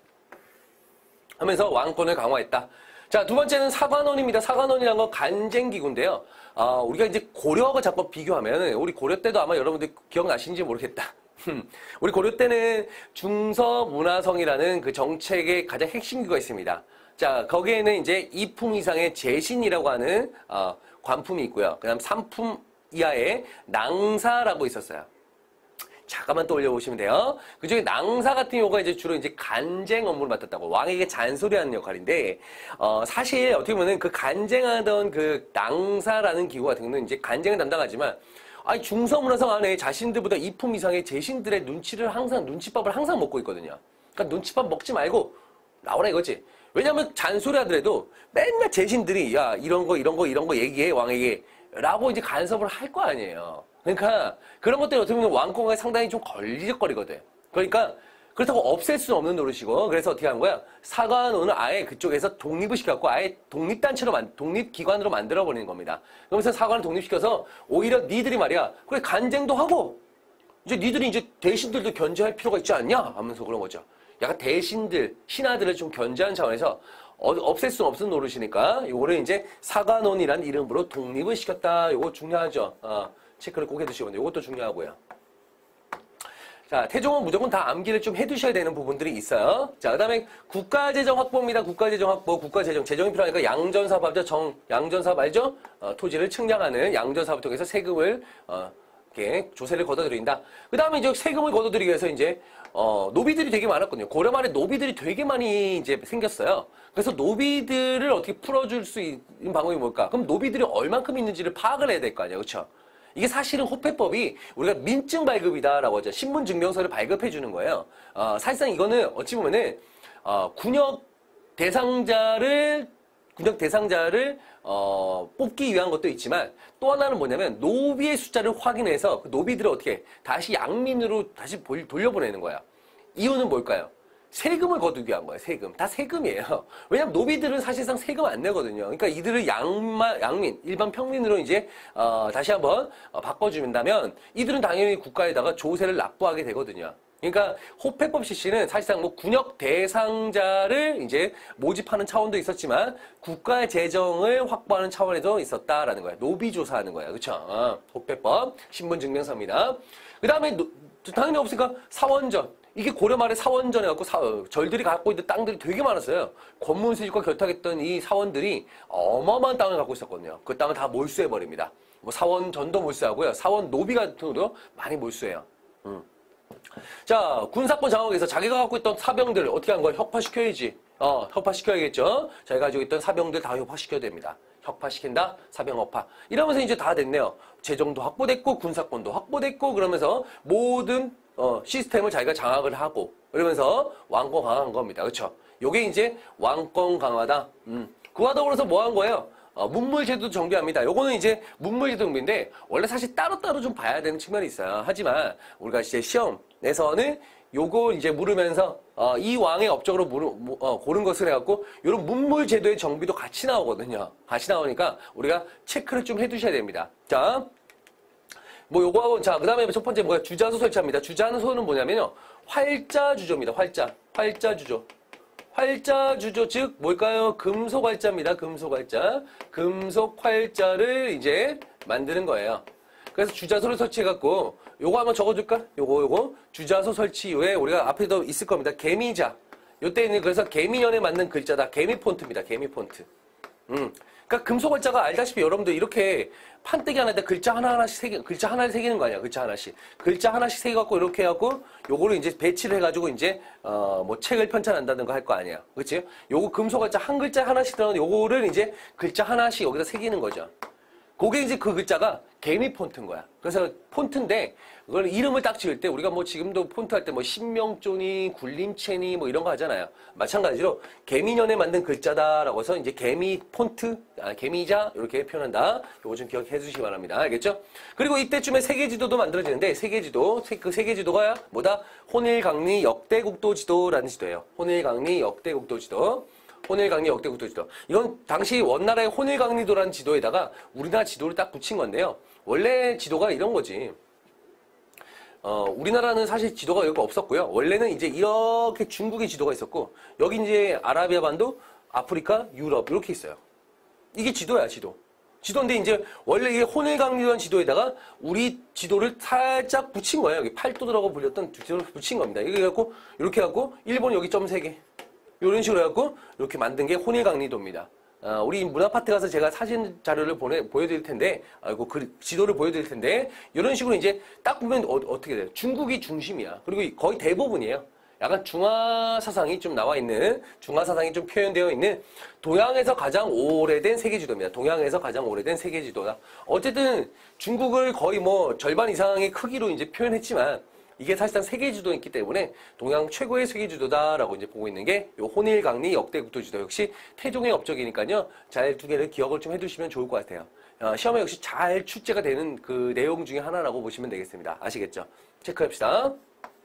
하면서 왕권을 강화했다. 자, 두 번째는 사관원입니다. 사관원이란 건 간쟁기구인데요. 아, 우리가 이제 고려하고 자꾸 비교하면 우리 고려 때도 아마 여러분들 기억나시는지 모르겠다. 우리 고려 때는 중서문화성이라는 그 정책의 가장 핵심 기구가 있습니다. 자, 거기에는 이제 이 품 이상의 제신이라고 하는 어, 관품이 있고요. 그 다음 삼 품 이하의 낭사라고 있었어요. 잠깐만 또 올려보시면 돼요. 그 중에 낭사 같은 경우가 이제 주로 이제 간쟁 업무를 맡았다고. 왕에게 잔소리하는 역할인데, 어, 사실 어떻게 보면 그 간쟁하던 그 낭사라는 기구 같은 경우는 이제 간쟁을 담당하지만, 아니, 중서문화성 안에 자신들보다 이 품 이상의 제신들의 눈치를 항상, 눈치밥을 항상 먹고 있거든요. 그러니까 눈치밥 먹지 말고 나오라 이거지. 왜냐면 잔소리 하더라도 맨날 제신들이, 야, 이런 거, 이런 거, 이런 거 얘기해, 왕에게. 라고 이제 간섭을 할 거 아니에요. 그러니까 그런 것들이 어떻게 보면 왕권에 상당히 좀 걸리적거리거든. 그러니까 그렇다고 없앨 수는 없는 노릇이고 그래서 어떻게 한 거야? 사관원을 아예 그쪽에서 독립을 시켰고 아예 독립단체로 만, 독립기관으로 만들어버리는 겁니다. 그러면서 사관을 독립시켜서 오히려 니들이 말이야 그래 간쟁도 하고 이제 니들이 이제 대신들도 견제할 필요가 있지 않냐? 하면서 그런 거죠. 약간 대신들, 신하들을 좀 견제하는 차원에서 어, 없앨 수는 없는 노릇이니까 요거를 이제 사관원이라는 이름으로 독립을 시켰다. 요거 중요하죠. 어, 체크를 꼭 해두시고 요것도 중요하고요. 자, 태종은 무조건 다 암기를 좀 해두셔야 되는 부분들이 있어요. 자, 그 다음에 국가재정 확보입니다. 국가재정 확보, 국가재정. 재정이 필요하니까 양전사업하죠. 정, 양전사업 알죠? 어, 토지를 측량하는 양전사업을 통해서 세금을, 어, 이렇게 조세를 걷어들인다. 그 다음에 이제 세금을 걷어들이기 위해서 이제, 어, 노비들이 되게 많았거든요. 고려 말에 노비들이 되게 많이 이제 생겼어요. 그래서 노비들을 어떻게 풀어줄 수 있는 방법이 뭘까? 그럼 노비들이 얼만큼 있는지를 파악을 해야 될 거 아니에요. 그쵸? 이게 사실은 호패법이 우리가 민증 발급이다라고 하죠. 신분 증명서를 발급해 주는 거예요. 어, 사실상 이거는 어찌 보면은 어, 군역 대상자를 군역 대상자를 어, 뽑기 위한 것도 있지만 또 하나는 뭐냐면 노비의 숫자를 확인해서 그 노비들을 어떻게 다시 양민으로 다시 돌려보내는 거야. 이유는 뭘까요? 세금을 거두기 위한 거예요. 세금. 다 세금이에요. 왜냐면 노비들은 사실상 세금 안 내거든요. 그러니까 이들을 양마, 양민, 일반 평민으로 이제 어, 다시 한번 어, 바꿔주면다면 이들은 당연히 국가에다가 조세를 납부하게 되거든요. 그러니까 호패법 실시는 사실상 뭐 군역 대상자를 이제 모집하는 차원도 있었지만 국가 재정을 확보하는 차원에도 있었다라는 거예요. 노비 조사하는 거예요. 그렇죠? 어, 호패법 신분증명서입니다. 그 다음에 당연히 없으니까 사원전. 이게 고려 말에 사원전 해갖고 사, 절들이 갖고 있는 땅들이 되게 많았어요. 권문수집과 결탁했던 이 사원들이 어마어마한 땅을 갖고 있었거든요. 그 땅을 다 몰수해버립니다. 뭐 사원전도 몰수하고요. 사원 노비 같은 경우도 많이 몰수해요. 음. 자, 군사권 장악에서 자기가 갖고 있던 사병들 어떻게 한 거야? 혁파시켜야지. 어, 혁파시켜야겠죠. 자기가 가지고 있던 사병들 다 혁파시켜야 됩니다. 혁파시킨다, 사병 혁파. 이러면서 이제 다 됐네요. 재정도 확보됐고, 군사권도 확보됐고, 그러면서 모든 어, 시스템을 자기가 장악을 하고, 그러면서 왕권 강화한 겁니다. 그쵸? 요게 이제 왕권 강화다. 음. 그와 더불어서 뭐 한 거예요? 어, 문물제도 정비합니다. 요거는 이제 문물제도 정비인데, 원래 사실 따로따로 좀 봐야 되는 측면이 있어요. 하지만, 우리가 이제 시험에서는 요거 이제 물으면서, 어, 이 왕의 업적으로 물으, 어, 고른 것을 해갖고, 요런 문물제도의 정비도 같이 나오거든요. 같이 나오니까, 우리가 체크를 좀 해두셔야 됩니다. 자. 뭐 요거하고 자 그다음에 첫 번째 뭐야 주자소 설치합니다. 주자소는 뭐냐면요 활자주조입니다. 활자 활자주조 활자주조 즉 뭘까요? 금속활자입니다. 금속활자 금속활자를 이제 만드는 거예요. 그래서 주자소를 설치해갖고 요거 한번 적어줄까? 요거 요거 주자소 설치 이후에 우리가 앞에도 있을 겁니다. 개미자 요때는 그래서 개미년에 맞는 글자다. 개미 폰트입니다. 개미 폰트 음. 그러니까 금속월자가 알다시피 여러분들 이렇게 판때기 하나에다 글자 하나하나씩 새기, 글자 하나를 새기는 거 아니야. 글자 하나씩. 글자 하나씩 새겨갖고 이렇게 해갖고 요거를 이제 배치를 해가지고 이제, 어, 뭐 책을 편찬한다든가 할 거 아니야. 그치? 요거 금속월자 한 글자 하나씩 들어가는 요거를 이제 글자 하나씩 여기다 새기는 거죠. 그게 이제 그 글자가 개미 폰트인 거야. 그래서 폰트인데, 그걸 이름을 딱 지을 때, 우리가 뭐 지금도 폰트 할 때 뭐 신명조니, 굴림체니 뭐 이런 거 하잖아요. 마찬가지로 개미년에 만든 글자다라고 해서 이제 개미 폰트, 아, 개미자, 이렇게 표현한다. 요거 좀 기억해 주시기 바랍니다. 알겠죠? 그리고 이때쯤에 세계지도도 만들어지는데, 세계지도, 그 세계지도가 뭐다? 혼일강리 역대국도지도라는 지도예요. 혼일강리 역대국도지도. 혼일강리 역대국도지도. 이건 당시 원나라의 혼일강리도라는 지도에다가 우리나라 지도를 딱 붙인 건데요. 원래 지도가 이런 거지. 어, 우리나라는 사실 지도가 여기 없었고요. 원래는 이제 이렇게 중국의 지도가 있었고, 여기 이제 아라비아 반도, 아프리카, 유럽, 이렇게 있어요. 이게 지도야, 지도. 지도인데 이제 원래 이게 혼일강리도라는 지도에다가 우리 지도를 살짝 붙인 거예요. 여기 팔도라고 불렸던 지도를 붙인 겁니다. 이렇게 해갖고, 이렇게 해갖고, 일본 여기 점 세 개. 이런 식으로 해갖고 이렇게 만든 게 혼일강리도입니다. 어, 우리 문화파트 가서 제가 사진 자료를 보내, 보여드릴 텐데, 아이고, 그 지도를 보여드릴 텐데, 이런 식으로 이제 딱 보면 어, 어떻게 돼요? 중국이 중심이야. 그리고 거의 대부분이에요. 약간 중화 사상이 좀 나와 있는, 중화 사상이 좀 표현되어 있는 동양에서 가장 오래된 세계지도입니다. 동양에서 가장 오래된 세계지도다. 어쨌든 중국을 거의 뭐 절반 이상의 크기로 이제 표현했지만, 이게 사실상 세계지도였기 때문에 동양 최고의 세계지도다라고 이제 보고 있는 게 요 혼일강리 역대국도지도. 역시 태종의 업적이니까요. 잘 두 개를 기억을 좀 해두시면 좋을 것 같아요. 어, 시험에 역시 잘 출제가 되는 그 내용 중에 하나라고 보시면 되겠습니다. 아시겠죠? 체크합시다.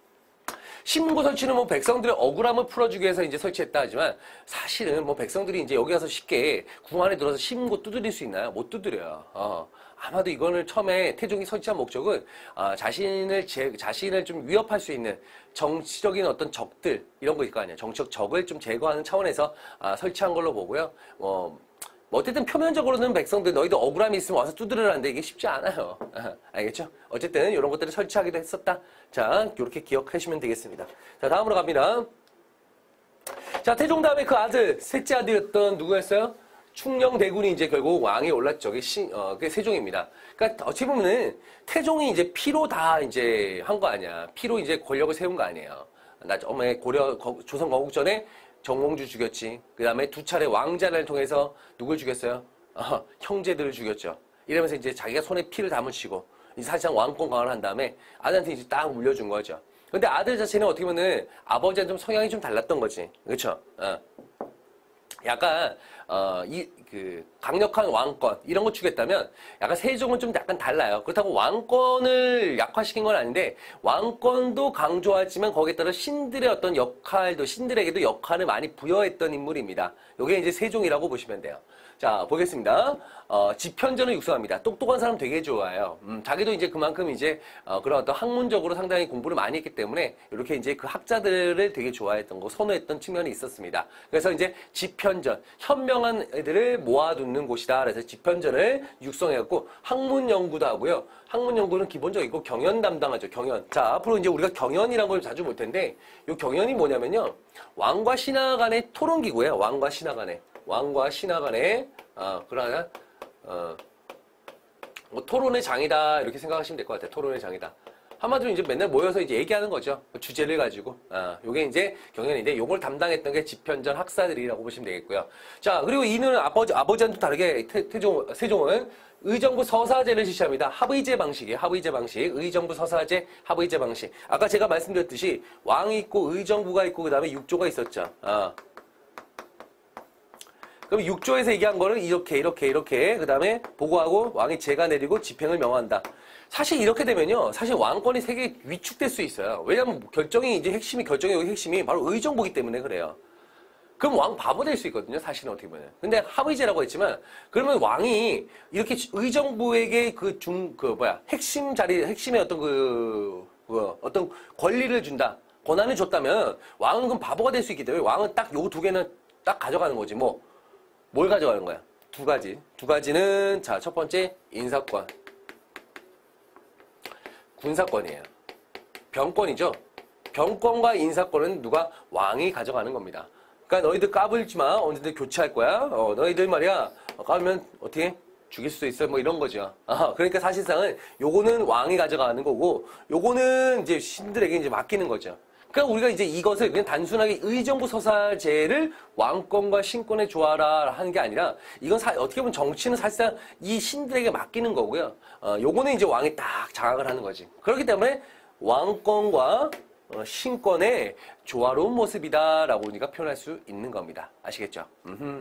신문고 설치는 뭐 백성들의 억울함을 풀어주기 위해서 이제 설치했다 하지만 사실은 뭐 백성들이 이제 여기 가서 쉽게 궁 안에 들어서 신문고 두드릴 수 있나요? 못 두드려요. 어. 아마도 이거를 처음에 태종이 설치한 목적은 어, 자신을 제, 자신을 좀 위협할 수 있는 정치적인 어떤 적들 이런 거일 거 아니에요. 정치적 적을 좀 제거하는 차원에서 아, 설치한 걸로 보고요. 뭐, 뭐 어쨌든 표면적으로는 백성들 너희들 억울함이 있으면 와서 두드려라는데 이게 쉽지 않아요. 알겠죠? 어쨌든 이런 것들을 설치하기도 했었다. 자, 이렇게 기억하시면 되겠습니다. 자, 다음으로 갑니다. 자, 태종 다음에 그 아들 셋째 아들이었던 누구였어요? 충녕대군이 이제 결국 왕이 올랐죠. 그게 신, 어, 그게 세종입니다. 그러니까 어찌 보면은 태종이 이제 피로 다 이제 한 거 아니야. 피로 이제 권력을 세운 거 아니에요. 나 처음에 고려, 거, 조선 건국전에 정몽주 죽였지. 그 다음에 두 차례 왕자를 통해서 누굴 죽였어요? 어, 형제들을 죽였죠. 이러면서 이제 자기가 손에 피를 다 묻히고, 이제 사실상 왕권 강화를 한 다음에 아들한테 이제 딱 물려준 거죠. 근데 아들 자체는 어떻게 보면은 아버지한테 좀 성향이 좀 달랐던 거지. 그쵸? 어. 약간 어, 이, 그, 강력한 왕권, 이런 거 주겠다면, 약간 세종은 좀 약간 달라요. 그렇다고 왕권을 약화시킨 건 아닌데, 왕권도 강조하지만 거기에 따라 신들의 어떤 역할도, 신들에게도 역할을 많이 부여했던 인물입니다. 요게 이제 세종이라고 보시면 돼요. 자, 보겠습니다. 어, 집현전을 육성합니다. 똑똑한 사람 되게 좋아해요. 음, 자기도 이제 그만큼 이제, 어, 그런 어떤 학문적으로 상당히 공부를 많이 했기 때문에, 이렇게 이제 그 학자들을 되게 좋아했던 거, 선호했던 측면이 있었습니다. 그래서 이제 집현전, 현명한 애들을 모아두는 곳이다. 그래서 집현전을 육성해갖고, 학문 연구도 하고요. 학문 연구는 기본적이고 경연 담당하죠. 경연. 자, 앞으로 이제 우리가 경연이라는 걸 자주 볼 텐데, 이 경연이 뭐냐면요. 왕과 신하 간의 토론기구예요. 왕과 신하 간의. 왕과 신하 간의, 어, 그러나, 어, 뭐 토론의 장이다. 이렇게 생각하시면 될 것 같아요. 토론의 장이다. 한마디로 이제 맨날 모여서 이제 얘기하는 거죠. 주제를 가지고. 아, 요게 이제 경연인데, 요걸 담당했던 게 집현전 학사들이라고 보시면 되겠고요. 자, 그리고 이는 아버지, 아버지와는 또 다르게 태, 태종, 세종은 의정부 서사제를 실시합니다. 합의제 방식이에요. 합의제 방식. 의정부 서사제, 합의제 방식. 아까 제가 말씀드렸듯이 왕이 있고 의정부가 있고 그 다음에 육조가 있었죠. 아. 그럼 육조에서 얘기한 거를 이렇게 이렇게 이렇게 그 다음에 보고하고 왕이 제가 내리고 집행을 명한다. 사실 이렇게 되면요. 사실 왕권이 세계 위축될 수 있어요. 왜냐하면 결정이 이제 핵심이 결정의 핵심이 바로 의정부기 때문에 그래요. 그럼 왕 바보 될 수 있거든요. 사실은 어떻게 보면. 근데 합의제라고 했지만 그러면 왕이 이렇게 의정부에게 그 중 그 뭐야 핵심 자리 핵심의 어떤 그, 그 어떤 권리를 준다. 권한을 줬다면 왕은 그럼 바보가 될 수 있기 때문에 왕은 딱 요 두 개는 딱 가져가는 거지. 뭐 뭘 가져가는 거야? 두 가지. 두 가지는 자, 첫 번째 인사권. 군사권이에요. 병권이죠. 병권과 인사권은 누가? 왕이 가져가는 겁니다. 그러니까 너희들 까불지 마. 언제든 교체할 거야. 어, 너희들 말이야. 어, 까불면 어떻게? 죽일 수도 있어. 뭐 이런 거죠. 아, 그러니까 사실상은 요거는 왕이 가져가는 거고 요거는 이제 신들에게 이제 맡기는 거죠. 그러니까 우리가 이제 이것을 그냥 단순하게 의정부 서사제를 왕권과 신권에 조화라 하는 게 아니라 이건 사, 어떻게 보면 정치는 사실상 이 신들에게 맡기는 거고요. 어, 요거는 이제 왕이 딱 장악을 하는 거지. 그렇기 때문에 왕권과 어, 신권의 조화로운 모습이다라고 우리가 표현할 수 있는 겁니다. 아시겠죠? 음흠.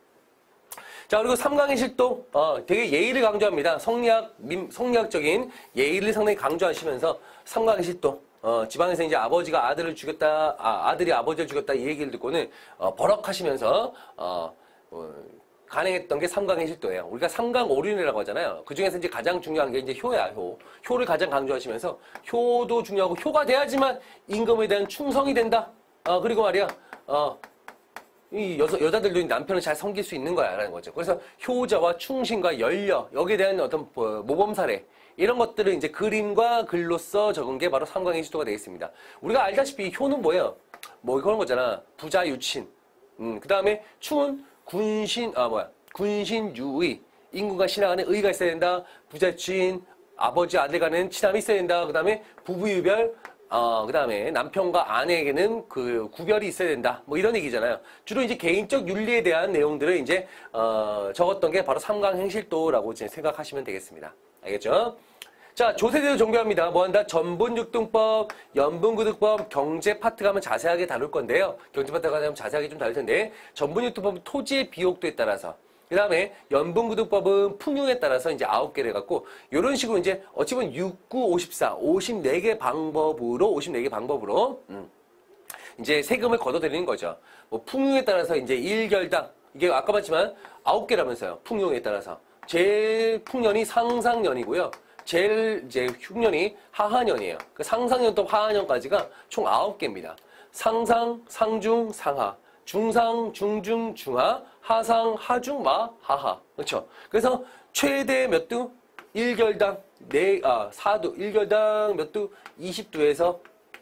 자, 그리고 삼강의 실도, 어, 되게 예의를 강조합니다. 성리학, 민, 성리학적인 예의를 상당히 강조하시면서 삼강의 실도, 어, 지방에서 이제 아버지가 아들을 죽였다, 아, 아들이 아버지를 죽였다 이 얘기를 듣고는, 어, 버럭하시면서, 어, 어, 간행했던 게 삼강의 실도예요. 우리가 삼강 오륜이라고 하잖아요. 그 중에서 이제 가장 중요한 게 이제 효야, 효. 효를 가장 강조하시면서, 효도 중요하고, 효가 돼야지만 임금에 대한 충성이 된다. 어, 그리고 말이야, 어, 이 여자, 여자들도 남편을 잘 섬길 수 있는 거야, 라는 거죠. 그래서 효자와 충신과 연려, 여기에 대한 어떤 모범 사례, 이런 것들을 이제 그림과 글로써 적은 게 바로 삼강의 시도가 되겠습니다. 우리가 알다시피 효는 뭐예요? 뭐 그런 거잖아. 부자 유친. 음, 그 다음에 충은 군신, 아, 뭐야. 군신 유의. 인군과 신하 간에 의가 있어야 된다. 부자 유친, 아버지 아들 간에는 친함이 있어야 된다. 그 다음에 부부유별, 어, 그 다음에 남편과 아내에게는 그 구별이 있어야 된다. 뭐 이런 얘기잖아요. 주로 이제 개인적 윤리에 대한 내용들을 이제, 어, 적었던 게 바로 삼강행실도라고 이제 생각하시면 되겠습니다. 알겠죠? 자, 조세대도 종교합니다. 뭐 한다? 전분육등법, 연분구등법, 경제 파트 가면 자세하게 다룰 건데요. 경제 파트 가면 자세하게 좀 다룰 텐데, 전분육등법은 토지의 비옥도에 따라서, 그 다음에 연분구등법은 풍요에 따라서 이제 아홉 개를 해갖고, 요런 식으로 이제 어찌 보면 육, 구, 오십사, 오십사 개 방법으로, 오십사 개 방법으로, 음, 이제 세금을 걷어들이는 거죠. 뭐 풍요에 따라서 이제 일 결당, 이게 아까 봤지만 아홉 개라면서요. 풍요에 따라서. 제일 풍년이 상상년이고요. 제일 이제 흉년이 하하년이에요. 그 상상년부터 하하년까지가 총 아홉 개입니다. 상상, 상중, 상하, 중상, 중중, 중하, 하상, 하중, 마, 하하. 그렇죠? 그래서 최대 몇 두? 일 결당 네, 아, 사 두, 일 결당 몇 두? 이십 두에서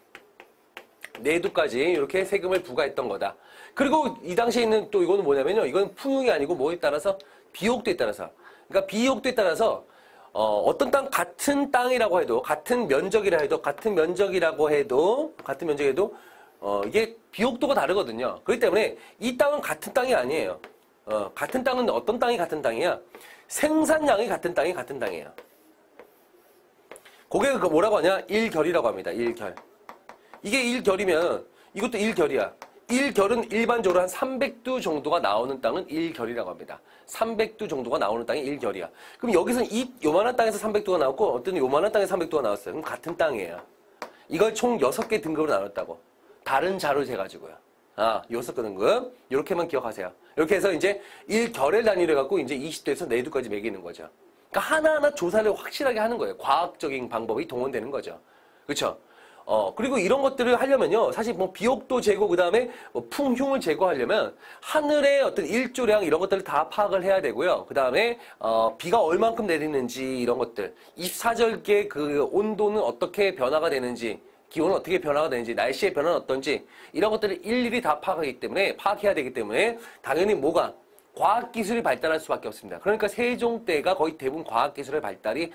네 두까지 이렇게 세금을 부과했던 거다. 그리고 이 당시에 있는 또 이거는 뭐냐면요. 이건 풍용이 아니고 뭐에 따라서? 비옥도에 따라서. 그러니까 비옥도에 따라서 어, 어떤 땅, 같은 땅이라고 해도, 같은 면적이라 해도, 같은 면적이라고 해도, 같은 면적에도, 어, 이게 비옥도가 다르거든요. 그렇기 때문에 이 땅은 같은 땅이 아니에요. 어, 같은 땅은 어떤 땅이 같은 땅이야? 생산량이 같은 땅이 같은 땅이에요. 그게 그 뭐라고 하냐? 일결이라고 합니다. 일결. 이게 일결이면 이것도 일결이야. 일결은 일반적으로 한 삼백 두 정도가 나오는 땅은 일결이라고 합니다. 삼백 두 정도가 나오는 땅이 일결이야. 그럼 여기서는 이 요만한 땅에서 삼백 두가 나왔고 어떤 요만한 땅에서 삼백 두가 나왔어요. 그럼 같은 땅이에요. 이걸 총 여섯 개 등급으로 나눴다고. 다른 자로 재가지고요. 아, 여섯 개 등급. 이렇게만 기억하세요. 이렇게 해서 이제 일결을 단위로 해갖고 이제 이십 두에서 네 두까지 매기는 거죠. 그러니까 하나하나 조사를 확실하게 하는 거예요. 과학적인 방법이 동원되는 거죠. 그렇죠? 어, 그리고 이런 것들을 하려면요. 사실 뭐 비옥도 제거, 그 다음에 뭐 풍흉을 제거하려면 하늘의 어떤 일조량 이런 것들을 다 파악을 해야 되고요. 그 다음에, 어, 비가 얼만큼 내리는지 이런 것들. 이십사 절기의 그 온도는 어떻게 변화가 되는지, 기온은 어떻게 변화가 되는지, 날씨의 변화는 어떤지, 이런 것들을 일일이 다 파악하기 때문에, 파악해야 되기 때문에, 당연히 뭐가? 과학기술이 발달할 수밖에 없습니다. 그러니까 세종 때가 거의 대부분 과학기술의 발달이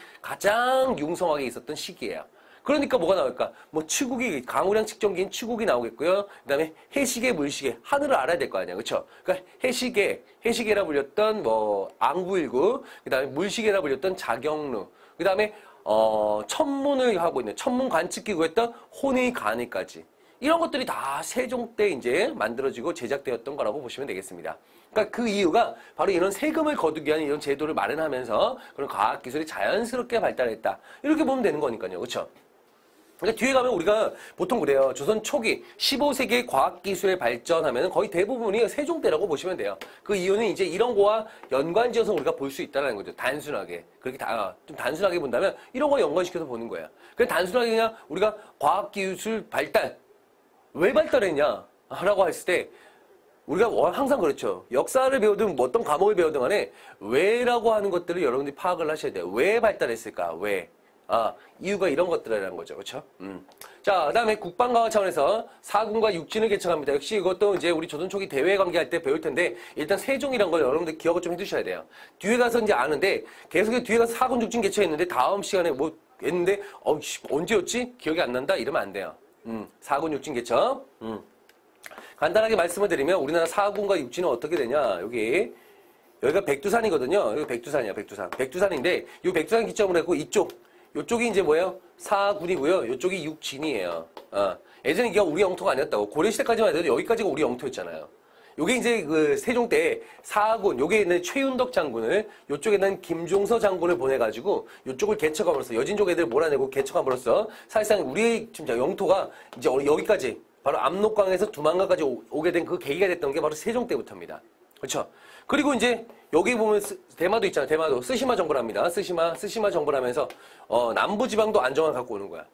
가장 융성하게 있었던 시기예요. 그러니까 뭐가 나올까? 뭐 치국이, 강우량 측정기인 치국이 나오겠고요. 그 다음에 해시계, 물시계, 하늘을 알아야 될 거 아니야. 그쵸? 그러니까 해시계, 해시계라 불렸던 뭐 앙부일구, 그 다음에 물시계라 불렸던 자경루, 그 다음에 어, 천문을 하고 있는 천문 관측기구 했던 혼의 간이까지. 이런 것들이 다 세종 때 이제 만들어지고 제작되었던 거라고 보시면 되겠습니다. 그러니까 그 이유가 바로 이런 세금을 거두기 위한 이런 제도를 마련하면서 그런 과학기술이 자연스럽게 발달했다. 이렇게 보면 되는 거니까요. 그렇죠? 그러니까 뒤에 가면 우리가 보통 그래요. 조선 초기 십오 세기의 과학기술의 발전하면 거의 대부분이 세종 때라고 보시면 돼요. 그 이유는 이제 이런 거와 연관지어서 우리가 볼 수 있다는 거죠. 단순하게. 그렇게 다, 좀 단순하게 본다면 이런 거 연관시켜서 보는 거예요. 그냥 단순하게 그냥 우리가 과학기술 발달, 왜 발달했냐? 라고 했을 때 우리가 항상 그렇죠. 역사를 배우든 뭐 어떤 과목을 배우든 간에 왜라고 하는 것들을 여러분들이 파악을 하셔야 돼요. 왜 발달했을까? 왜? 아, 이유가 이런 것들이라는 거죠. 그렇죠? 음. 자, 그다음에 국방 강화 차원에서 사군과 육진을 개척합니다. 역시 이것도 이제 우리 조선 초기 대외 관계할 때 배울 텐데 일단 세종이란 걸 여러분들 기억을 좀 해두셔야 돼요. 뒤에 가서 이제 아는데 계속 뒤에 가서 사군 육진 개척했는데 다음 시간에 뭐 했는데 어, 언제였지? 기억이 안 난다? 이러면 안 돼요. 음, 사군 육진 개척. 음. 간단하게 말씀을 드리면 우리나라 사군과 육진은 어떻게 되냐? 여기 여기가 백두산이거든요. 여기 백두산이야, 백두산. 백두산인데 이 백두산 기점으로 했고 이쪽 요쪽이 이제 뭐예요? 사군이고요. 요쪽이 육진이에요. 어. 예전에 이게 우리 영토가 아니었다고. 고려시대까지만 해도 여기까지가 우리 영토였잖아요. 요게 이제 그 세종 때 사군, 요게 있는 최윤덕 장군을 요쪽에는 김종서 장군을 보내가지고 요쪽을 개척함으로써 여진족 애들 몰아내고 개척함으로써 사실상 우리의 지금 영토가 이제 여기까지 바로 압록강에서 두만강까지 오게 된 그 계기가 됐던 게 바로 세종 때부터입니다. 그렇죠? 그리고 이제 여기 보면 스, 대마도 있잖아요. 대마도 쓰시마 정벌합니다. 쓰시마 쓰시마 정벌하면서 어, 남부지방도 안정을 갖고 오는 거야.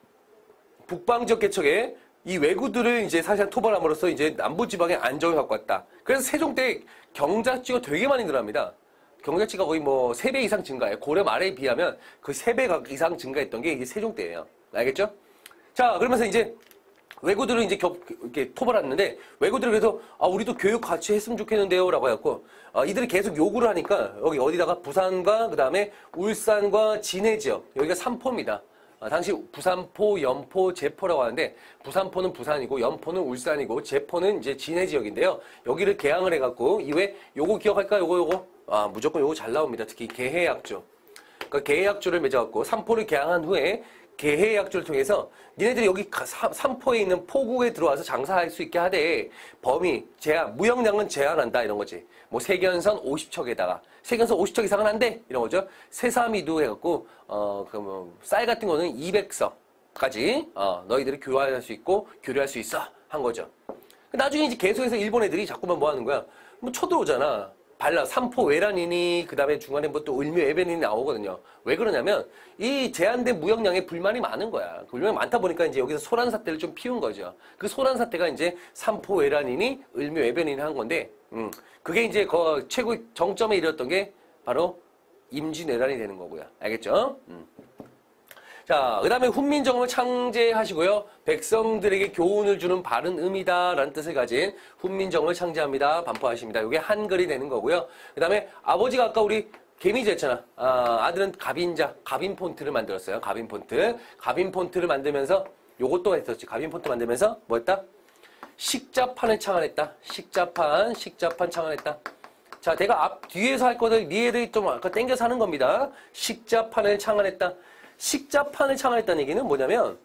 북방지역 개척에 이 왜구들을 이제 사실 토벌함으로써 이제 남부지방에 안정을 갖고 왔다. 그래서 세종 때 경작지가 되게 많이 늘어납니다. 경작지가 거의 뭐 세 배 이상 증가해요. 고려 말에 비하면 그 세 배 이상 증가했던 게 이게 세종 때예요. 알겠죠? 자, 그러면서 이제 왜구들을 이제 겹, 이렇게 토벌했는데, 왜구들을 그래서, 아, 우리도 교육 같이 했으면 좋겠는데요. 라고 해갖고, 아, 이들이 계속 요구를 하니까, 여기 어디다가 부산과, 그 다음에 울산과 진해 지역, 여기가 삼포입니다. 아, 당시 부산포, 연포, 제포라고 하는데, 부산포는 부산이고, 연포는 울산이고, 제포는 이제 진해 지역인데요. 여기를 개항을 해갖고, 이외에 요거 기억할까? 요거, 요거? 아, 무조건 요거 잘 나옵니다. 특히 개해약조. 그러니까 개해약조를 맺어갖고, 삼포를 개항한 후에, 개해약조를 통해서 니네들이 여기 삼포에 있는 포국에 들어와서 장사할 수 있게 하되 범위, 제한, 무역량은 제한한다 이런 거지. 뭐 세견선 오십 척에다가 세견선 오십 척 이상은 안 돼 이런 거죠. 세사미도 해갖고 어 그 뭐 쌀 같은 거는 이백 석까지 어 너희들이 교환할 수 있고 교류할 수 있어 한 거죠. 나중에 이제 계속해서 일본 애들이 자꾸만 뭐 하는 거야? 뭐 쳐들어오잖아. 발라, 삼포 외란이니, 그 다음에 중간에 뭐 또 을묘 에벤이 나오거든요. 왜 그러냐면, 이 제한된 무역량에 불만이 많은 거야. 그 불만이 많다 보니까 이제 여기서 소란 사태를 좀 피운 거죠. 그 소란 사태가 이제 삼포 외란이니, 을묘 에벤이니 한 건데, 음, 그게 이제 그 최고 정점에 이르렀던 게 바로 임진왜란이 되는 거고요. 알겠죠? 음. 자, 그 다음에 훈민정음을 창제하시고요. 백성들에게 교훈을 주는 바른 의미다라는 뜻을 가진 훈민정음을 창제합니다. 반포하십니다. 이게 한글이 되는 거고요. 그 다음에 아버지가 아까 우리 개미자 했잖아. 아, 아들은 가빈자, 가빈 폰트를 만들었어요. 가빈 폰트. 가빈 폰트를 만들면서 요것도 했었지. 가빈 폰트 만들면서 뭐 했다? 식자판을 창안했다. 식자판, 식자판 창안했다. 자, 내가 앞, 뒤에서 할 거를 니네들이 좀 아까 땡겨서 하는 겁니다. 식자판을 창안했다. 식자판을 창안했다는 얘기는 뭐냐면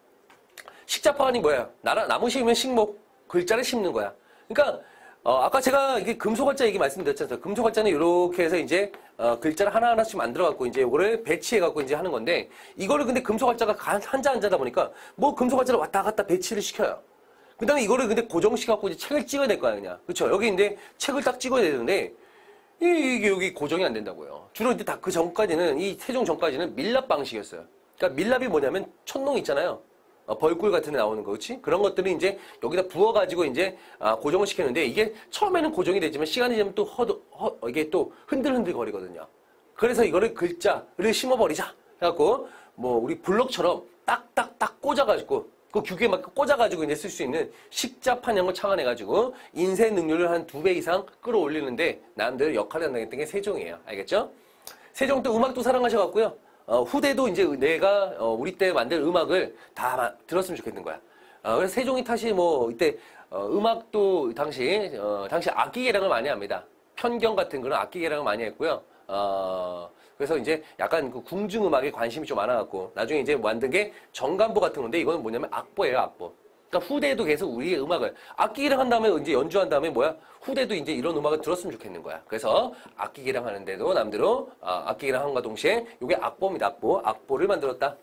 식자판이 뭐야? 나라, 나무 심으면 식목, 글자를 심는 거야. 그러니까 어, 아까 제가 이게 금속활자 얘기 말씀드렸잖아요. 금속활자는 이렇게 해서 이제 어, 글자를 하나하나씩 만들어갖고 이제 이거를 배치해갖고 이제 하는 건데 이거를 근데 금속활자가 한자 한자다 보니까 뭐 금속활자를 왔다 갔다 배치를 시켜요. 그 다음에 이거를 근데 고정시켜갖고 이제 책을 찍어야 될 거 아니냐. 그쵸? 여기 이제 책을 딱 찍어야 되는데 이게 여기 고정이 안 된다고요. 주로 이제 다 그 전까지는, 이 세종 전까지는 밀랍 방식이었어요. 그러니까 밀랍이 뭐냐면 천농 있잖아요. 어, 벌꿀 같은 데 나오는 거, 그렇지? 그런 것들이 이제 여기다 부어가지고 이제 아, 고정을 시켰는데 이게 처음에는 고정이 되지만 시간이 지나면 또 허, 허, 이게 또 흔들흔들 거리거든요. 그래서 이거를 글자를 심어버리자 해갖고 뭐 우리 블럭처럼 딱딱딱 꽂아가지고 그 규격에 맞게 꽂아가지고 이제 쓸 수 있는 식자판형을 창안해가지고 인쇄 능률을 한 두 배 이상 끌어올리는데 나름대로 역할을 한다는 게 세종이에요. 알겠죠? 세종 또 음악도 사랑하셔갖고요. 어, 후대도 이제 내가 어, 우리 때 만든 음악을 다 들었으면 좋겠는 거야. 어, 그래서 세종이 다시 뭐 이때 어, 음악도 당시 어, 당시 악기 개량을 많이 합니다. 편경 같은 그런 악기 개량을 많이 했고요. 어, 그래서 이제 약간 그 궁중음악에 관심이 좀 많아갖고 나중에 이제 만든 게 정간보 같은 건데 이거는 뭐냐면 악보예요, 악보. 그러니까 후대도 계속 우리의 음악을 악기 개량한 다음에 이제 연주한 다음에 뭐야? 후대도 이제 이런 음악을 들었으면 좋겠는 거야. 그래서 악기 개량하는데도 남대로 아, 악기 개량함과 동시에 이게 악보입니다, 악보. 악보를 만들었다.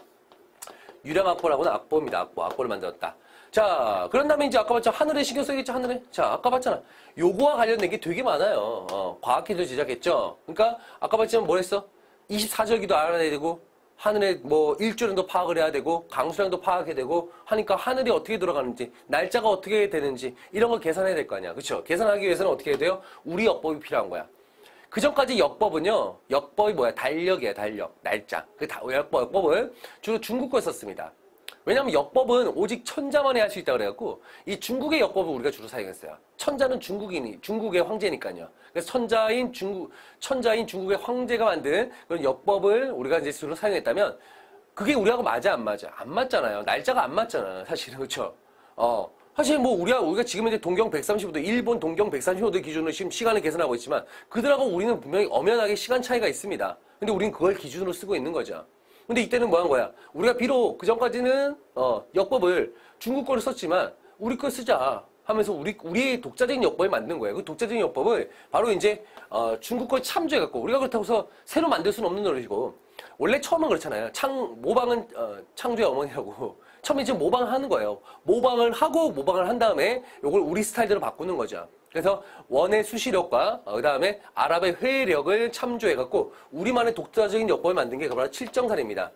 유령 악보라고는 악보입니다, 악보. 악보를 만들었다. 자, 그런 다음에 이제 아까 봤잖아. 하늘에 신경 써야겠죠, 하늘에. 자, 아까 봤잖아. 요거와 관련된 게 되게 많아요. 어, 과학기술 제작했죠. 그러니까 아까 봤지만 뭘 했어? 이십사 절기도 알아내야 되고, 하늘에 뭐 일조량도 파악을 해야 되고, 강수량도 파악해야 되고, 하니까 하늘이 어떻게 돌아가는지, 날짜가 어떻게 되는지, 이런 걸 계산해야 될 거 아니야. 그쵸? 계산하기 위해서는 어떻게 해야 돼요? 우리 어법이 필요한 거야. 그 전까지 역법은요, 역법이 뭐야? 달력이야, 달력. 날짜. 그 다, 역법, 역법은 주로 중국 걸 썼습니다. 왜냐면 역법은 오직 천자만이 할 수 있다고 그래갖고, 이 중국의 역법을 우리가 주로 사용했어요. 천자는 중국인이, 중국의 황제니까요. 그래서 천자인 중국, 천자인 중국의 황제가 만든 그런 역법을 우리가 이제 주로 사용했다면, 그게 우리하고 맞아, 안 맞아? 안 맞잖아요. 날짜가 안 맞잖아요. 사실은, 그쵸? 어. 사실 뭐 우리가 우리가 지금 이제 동경 백삼십오 도 일본 동경 백삼십오 도 기준으로 지금 시간을 계산하고 있지만 그들하고 우리는 분명히 엄연하게 시간 차이가 있습니다. 근데 우리는 그걸 기준으로 쓰고 있는 거죠. 근데 이때는 뭐 한 거야? 우리가 비록 그 전까지는 어, 역법을 중국 거를 썼지만 우리 걸 쓰자 하면서 우리 우리의 독자적인 역법을 만든 거예요. 그 독자적인 역법을 바로 이제 어, 중국 걸 참조해갖고 우리가 그렇다고 해서 새로 만들 수는 없는 노릇이고 원래 처음은 그렇잖아요. 창 모방은 어, 창조의 어머니라고. 처음에 지금 모방을 하는 거예요. 모방을 하고 모방을 한 다음에 이걸 우리 스타일대로 바꾸는 거죠. 그래서 원의 수시력과 그 다음에 아랍의 회력을 참조해갖고 우리만의 독자적인 역법을 만든 게 바로 칠정산입니다.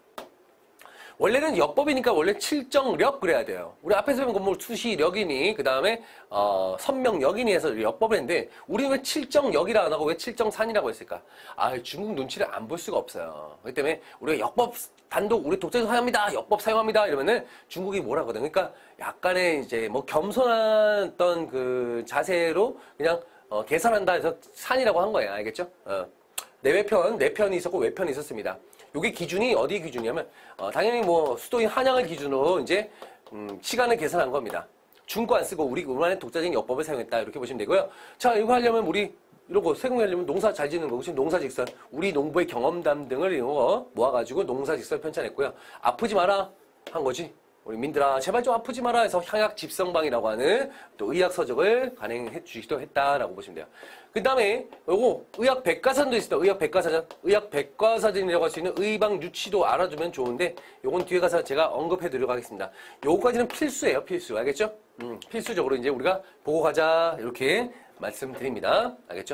원래는 역법이니까 원래 칠정력 그래야 돼요. 우리 앞에서 배운 건뭐 수시력이니 그 다음에 어, 선명력이니 해서 역법을 했는데 우리는 왜 칠정력이라 안 하고 왜 칠정산이라고 했을까? 아 중국 눈치를 안 볼 수가 없어요. 그렇기 때문에 우리가 역법 단독 우리 독자적 사용합니다. 역법 사용합니다. 이러면은 중국이 뭐라거든. 그러니까 약간의 이제 뭐 겸손한 어떤 그 자세로 그냥 어, 계산한다 해서 산이라고 한 거예요. 알겠죠? 어. 내외편, 내편이 있었고 외편이 있었습니다. 요게 기준이 어디 기준이냐면 어, 당연히 뭐 수도인 한양을 기준으로 이제 음, 시간을 계산한 겁니다. 중고 안 쓰고 우리 우리만의 독자적인 역법을 사용했다 이렇게 보시면 되고요. 자 이거 하려면 우리 이러고 세공하려면 농사 잘 짓는 거고 지금 농사직설 우리 농부의 경험담 등을 이런 거 모아가지고 농사직설 편찬했고요. 아프지 마라 한 거지. 우리 민들아 제발 좀 아프지 마라 해서 향약 집성방이라고 하는 또 의학 서적을 간행해 주기도 했다라고 보시면 돼요. 그 다음에 요거 의학 백과사전도 있습니다. 의학 백과사전. 의학 백과사전이라고 할 수 있는 의방 유치도 알아두면 좋은데 요건 뒤에 가서 제가 언급해 드리도록 하겠습니다. 요거까지는 필수예요. 필수. 알겠죠? 음, 필수적으로 이제 우리가 보고 가자 이렇게 말씀드립니다. 알겠죠?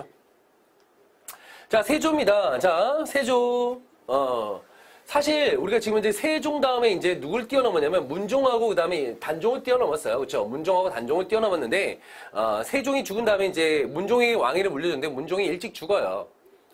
자, 세조입니다. 자, 세조. 어. 사실 우리가 지금 이제 세종 다음에 이제 누굴 뛰어넘었냐면 문종하고 그 다음에 단종을 뛰어넘었어요. 그렇죠? 문종하고 단종을 뛰어넘었는데 어, 세종이 죽은 다음에 이제 문종이 왕위를 물려줬는데 문종이 일찍 죽어요.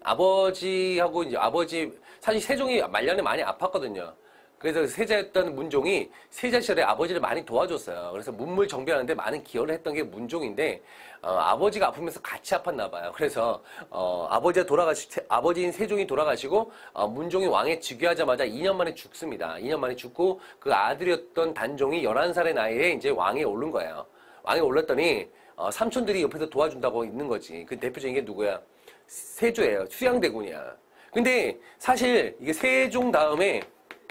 아버지하고 이제 아버지 사실 세종이 말년에 많이 아팠거든요. 그래서 세자였던 문종이 세자 시절에 아버지를 많이 도와줬어요. 그래서 문물 정비하는데 많은 기여를 했던 게 문종인데 어, 아버지가 아프면서 같이 아팠나 봐요. 그래서 어, 아버지가 돌아가시 아버지인 세종이 돌아가시고 어, 문종이 왕에 즉위하자마자 이 년 만에 죽습니다. 이 년 만에 죽고 그 아들이었던 단종이 열한 살의 나이에 이제 왕에 오른 거예요. 왕에 올랐더니 어, 삼촌들이 옆에서 도와준다고 있는 거지. 그 대표적인 게 누구야? 세조예요. 수양대군이야. 근데 사실 이게 세종 다음에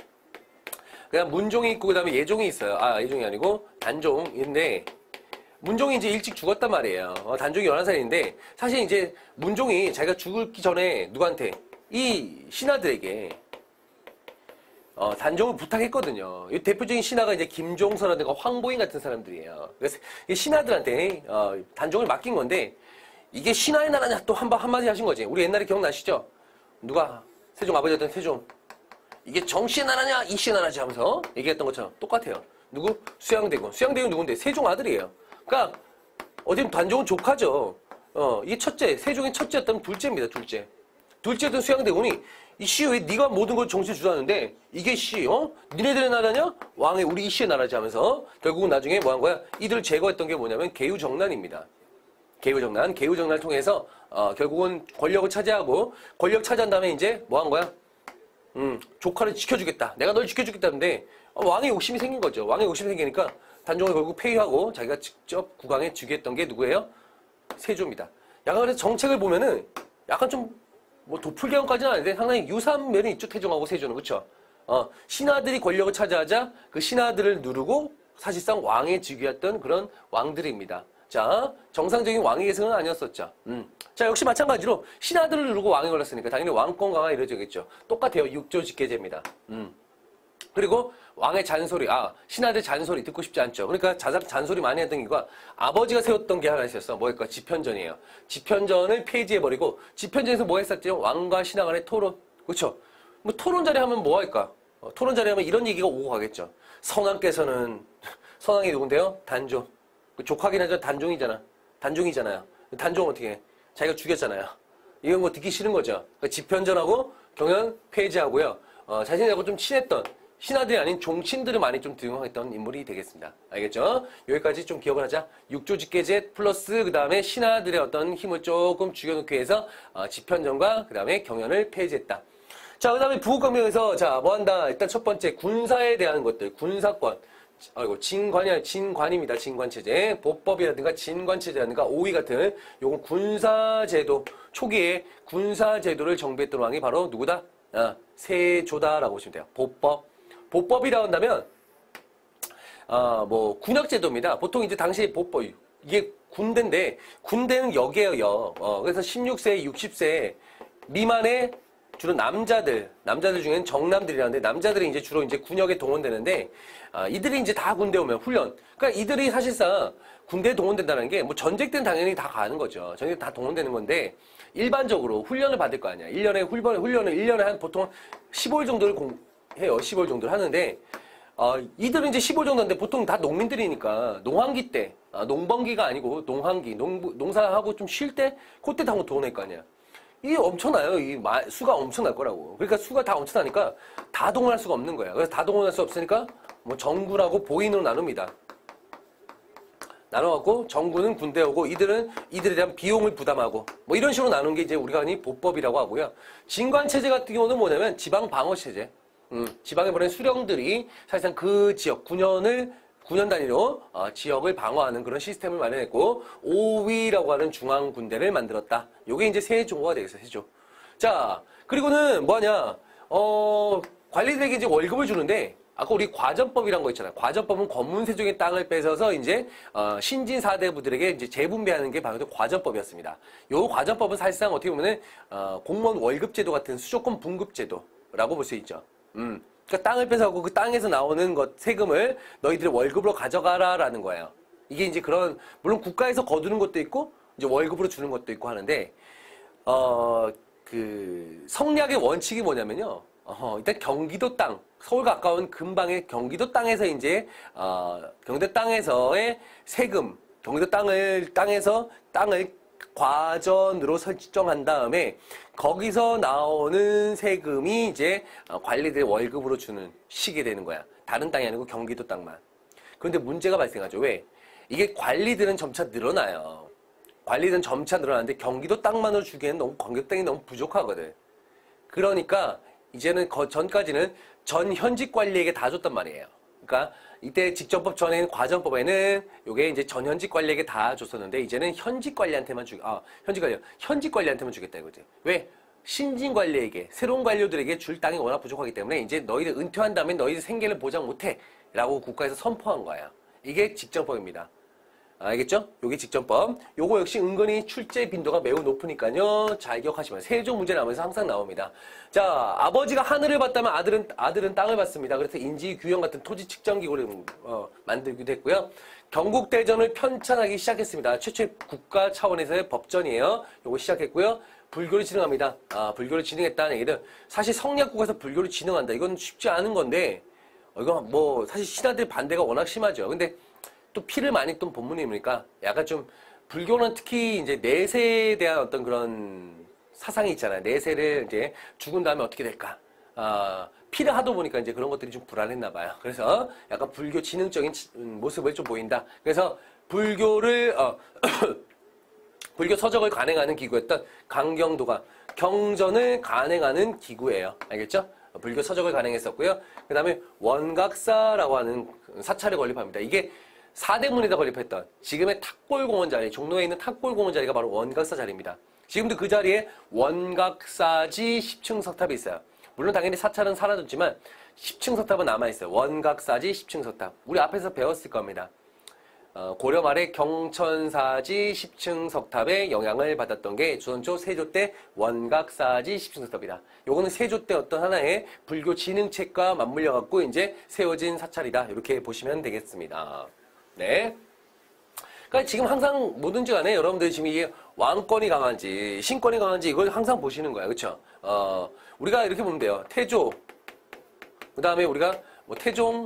그냥 문종이 있고 그다음에 예종이 있어요. 아 예종이 아니고 단종인데 문종이 이제 일찍 죽었단 말이에요. 어, 단종이 열한 살인데 사실 이제 문종이 자기가 죽기 전에 누구한테 이 신하들에게 어, 단종을 부탁했거든요. 이 대표적인 신하가 이제 김종서라든가 황보인 같은 사람들이에요. 그래서 이 신하들한테 어, 단종을 맡긴 건데 이게 신하의 나라냐 또 한번 한마디 하신 거지. 우리 옛날에 기억나시죠? 누가 세종 아버지였던 세종. 이게 정씨의 나라냐 이씨의 나라지 하면서 얘기했던 것처럼 똑같아요. 누구? 수양대군. 수양대군 누군데? 세종 아들이에요. 그러니까 어쨌든 단종은 조카죠. 어, 이게 첫째, 세종의 첫째였다면 둘째입니다. 둘째. 둘째였던 수양대군이 이 씨 왜 네가 모든 걸 정치 주도하는데 이게 씨, 어? 니네들의 나라냐? 왕의 우리 이씨의 나라지 하면서 결국은 나중에 뭐 한 거야? 이들을 제거했던 게 뭐냐면 개유정난입니다. 개유정난, 개유정난을 통해서 어, 결국은 권력을 차지하고 권력 차지한 다음에 이제 뭐 한 거야? 음, 조카를 지켜주겠다. 내가 널 지켜주겠다는데 어, 왕의 욕심이 생긴 거죠. 왕의 욕심이 생기니까 단종을 결국 폐위하고 자기가 직접 국왕에 즉위했던 게 누구예요? 세조입니다. 약간 그래서 정책을 보면은 약간 좀 뭐 도플갱어까지는 아닌데 상당히 유사한 면이 있죠. 태종하고 세조는. 그렇죠? 어, 신하들이 권력을 차지하자 그 신하들을 누르고 사실상 왕에 즉위했던 그런 왕들입니다. 자, 정상적인 왕의 계승은 아니었었죠. 음. 자, 역시 마찬가지로 신하들을 누르고 왕에 올랐으니까 당연히 왕권 강화 이루어지겠죠. 똑같아요. 육조 직계제입니다. 음. 그리고 왕의 잔소리, 아, 신하들 잔소리 듣고 싶지 않죠. 그러니까 자작 잔소리 많이 했던 이유가 아버지가 세웠던 게 하나 있었어. 뭐일까? 집현전이에요. 집현전을 폐지해버리고 집현전에서 뭐 했었죠? 왕과 신하 간의 토론. 그렇죠? 뭐 토론 자리 하면 뭐 할까? 어, 토론 자리 하면 이런 얘기가 오고 가겠죠. 성왕께서는 성왕이 누군데요? 단종. 조카긴 하죠. 단종이잖아. 단종이잖아요. 단종 어떻게 해? 자기가 죽였잖아요. 이건 뭐 듣기 싫은 거죠. 그러니까 집현전하고 경연 폐지하고요. 어, 자신하고 좀 친했던 신하들이 아닌 종친들을 많이 좀 등용했던 인물이 되겠습니다. 알겠죠? 여기까지 좀 기억을 하자. 육조직계제 플러스 그 다음에 신하들의 어떤 힘을 조금 죽여놓기 위해서 어, 집현전과 그 다음에 경연을 폐지했다. 자, 그 다음에 부국강명에서 자, 뭐 한다. 일단 첫 번째 군사에 대한 것들, 군사권. 아이고, 진관이 아니라 진관입니다. 진관체제. 보법이라든가 진관체제라든가 오위 같은 요건 군사제도, 초기에 군사제도를 정비했던 왕이 바로 누구다? 아, 세조다라고 보시면 돼요. 보법. 보법이라고 한다면, 아, 뭐, 군역제도입니다. 보통 이제 당시 보법, 이게 군대인데, 군대는 역이에요, 역. 어, 그래서 십육 세, 육십 세 미만의 주로 남자들, 남자들 중에는 정남들이라는데, 남자들이 이제 주로 이제 군역에 동원되는데, 아, 이들이 이제 다 군대 오면 훈련. 그러니까 이들이 사실상 군대에 동원된다는 게, 뭐 전쟁 때는 당연히 다 가는 거죠. 전쟁 때 다 동원되는 건데, 일반적으로 훈련을 받을 거 아니야. 일 년에 훈련, 훈련을 일 년에 한 보통 십오 일 정도를 공, 해요. 십오 일 정도를 하는데, 어, 이들은 이제 십오 일 정도인데 보통 다 농민들이니까, 농한기 때, 아, 농번기가 아니고 농한기, 농, 농사하고 좀 쉴 때, 그때 다 동원할 거 아니야. 이게 엄청나요. 이 마, 수가 엄청날 거라고. 그러니까 수가 다 엄청나니까 다 동원할 수가 없는 거야. 그래서 다 동원할 수 없으니까 뭐 정군하고 보인으로 나눕니다. 나눠갖고 정군은 군대 오고 이들은 이들에 대한 비용을 부담하고 뭐 이런 식으로 나눈 게 이제 우리가 흔히 보법이라고 하고요. 진관체제 같은 경우는 뭐냐면 지방방어체제. 음, 지방에 보낸 수령들이 사실상 그 지역 군현을 군현 단위로 어, 지역을 방어하는 그런 시스템을 마련했고 오위라고 하는 중앙 군대를 만들었다. 요게 이제 세조가 되겠어요. 세조. 자, 그리고는 뭐하냐? 어, 관리들에게 이제 월급을 주는데 아까 우리 과전법이란 거 있잖아요. 과전법은 권문세종의 땅을 뺏어서 이제 어, 신진 사대부들에게 이제 재분배하는 게 바로 과전법이었습니다. 요 과전법은 사실상 어떻게 보면은 어, 공무원 월급제도 같은 수조권 분급제도라고 볼 수 있죠. 음. 그러니까 땅을 뺏어가고 그 땅에서 나오는 것, 세금을 너희들의 월급으로 가져가라라는 거예요. 이게 이제 그런, 물론 국가에서 거두는 것도 있고, 이제 월급으로 주는 것도 있고 하는데, 어, 그, 성략의 원칙이 뭐냐면요. 어, 일단 경기도 땅, 서울 가까운 근방의 경기도 땅에서 이제, 어, 경기도 땅에서의 세금, 경기도 땅을, 땅에서 땅을 과전으로 설정한 다음에 거기서 나오는 세금이 이제 관리들의 월급으로 주는 식이 되는 거야. 다른 땅이 아니고 경기도 땅만. 그런데 문제가 발생하죠. 왜? 이게 관리들은 점차 늘어나요. 관리들은 점차 늘어나는데 경기도 땅만으로 주기에는 너무 경기도 땅이 너무 부족하거든. 그러니까 이제는 그 전까지는 전 현직 관리에게 다 줬단 말이에요. 그러니까 이때 직전법 전에는 과전법에는 요게 이제 전현직 관리에게 다 줬었는데 이제는 현직 관리한테만 주, 아, 현직 관리, 현직 관리한테만 주겠다 이거지. 왜? 신진 관리에게, 새로운 관료들에게 줄 땅이 워낙 부족하기 때문에 이제 너희들 은퇴한 다음에 너희들 생계를 보장 못해. 라고 국가에서 선포한 거야. 이게 직전법입니다. 알겠죠? 요게 직전법. 요거 역시 은근히 출제 빈도가 매우 높으니까요. 잘 기억하시면. 세조 문제 나오면서 항상 나옵니다. 자, 아버지가 하늘을 봤다면 아들은, 아들은 땅을 봤습니다. 그래서 인지규형 같은 토지 측정기구를 어, 만들기도 했고요. 경국대전을 편찬하기 시작했습니다. 최초의 국가 차원에서의 법전이에요. 요거 시작했고요. 불교를 진흥합니다. 아, 불교를 진흥했다는 얘기는 사실 성략국에서 불교를 진흥한다. 이건 쉽지 않은 건데, 어, 이거 뭐, 사실 신하들 반대가 워낙 심하죠. 근데 또 피를 많이 떤 본문이니까 약간 좀 불교는 특히 이제 내세에 대한 어떤 그런 사상이 있잖아요. 내세를 이제 죽은 다음에 어떻게 될까? 아, 피를 하다 보니까 이제 그런 것들이 좀 불안했나 봐요. 그래서 약간 불교 진흥적인 모습을 좀 보인다. 그래서 불교를 어, 불교 서적을 간행하는 기구였던 강경도가 경전을 간행하는 기구예요. 알겠죠? 불교 서적을 간행했었고요. 그 다음에 원각사라고 하는 사찰을 건립합니다. 이게 사대문에다 건립했던 지금의 탁골공원 자리, 종로에 있는 탁골공원 자리가 바로 원각사 자리입니다. 지금도 그 자리에 원각사지 십 층 석탑이 있어요. 물론 당연히 사찰은 사라졌지만 십 층 석탑은 남아있어요. 원각사지 십 층 석탑. 우리 앞에서 배웠을 겁니다. 어, 고려 말에 경천사지 십 층 석탑의 영향을 받았던 게 조선 초 세조 때 원각사지 십 층 석탑이다. 요거는 세조 때 어떤 하나의 불교 진흥책과 맞물려 갖고 이제 세워진 사찰이다. 이렇게 보시면 되겠습니다. 네. 그러니까 지금 항상 뭐든지 간에 여러분들이 지금 이게 왕권이 강한지 신권이 강한지 이걸 항상 보시는 거야. 그쵸? 어, 우리가 이렇게 보면 돼요. 태조. 그 다음에 우리가 뭐 태종,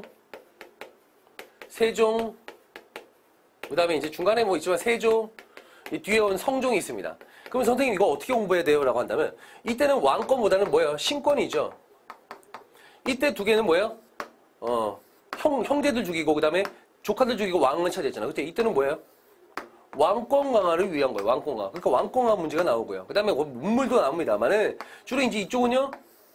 세종, 그 다음에 이제 중간에 뭐 있지만 세종, 이 뒤에 온 성종이 있습니다. 그럼 선생님 이거 어떻게 공부해야 돼요? 라고 한다면 이때는 왕권보다는 뭐예요? 신권이죠. 이때 두 개는 뭐예요? 어, 형, 형제들 죽이고 그 다음에 조카들 죽이고 왕을 차지했잖아. 그때 이때는 뭐예요? 왕권 강화를 위한 거예요. 왕권 강화. 그러니까 왕권 강화 문제가 나오고요. 그 다음에 문물도 나옵니다만은 주로 이제 이쪽은요.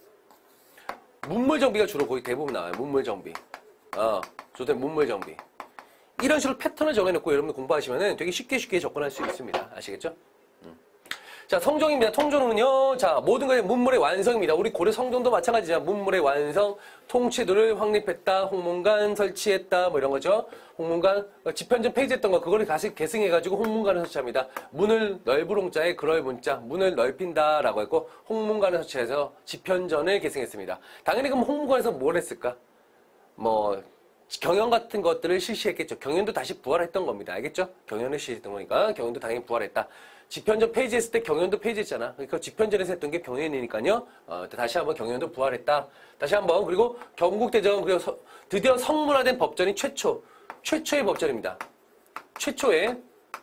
문물 정비가 주로 거의 대부분 나와요. 문물 정비. 어, 주로 문물 정비. 이런 식으로 패턴을 정해놓고 여러분들 공부하시면은 되게 쉽게 쉽게 접근할 수 있습니다. 아시겠죠? 음. 자, 성종입니다. 통조는요, 자, 모든 것의 문물의 완성입니다. 우리 고려 성종도 마찬가지잖아. 문물의 완성, 통치도를 확립했다, 홍문관 설치했다, 뭐 이런 거죠. 홍문관, 집현전 폐지했던 거, 그거를 다시 계승해가지고 홍문관을 설치합니다. 문을 넓으롱자에 그럴 문자, 문을 넓힌다, 라고 했고, 홍문관을 설치해서 집현전을 계승했습니다. 당연히 그럼 홍문관에서 뭘 했을까? 뭐, 경연 같은 것들을 실시했겠죠. 경연도 다시 부활했던 겁니다. 알겠죠? 경연을 실시했던 거니까 경연도 당연히 부활했다. 집현전 폐지했을 때 경연도 폐지했잖아. 그러니까 집현전에서 했던 게 경연이니까요. 어, 다시 한번 경연도 부활했다. 다시 한번 그리고 경국대전 그리고 서, 드디어 성문화된 법전이 최초 최초의 법전입니다. 최초의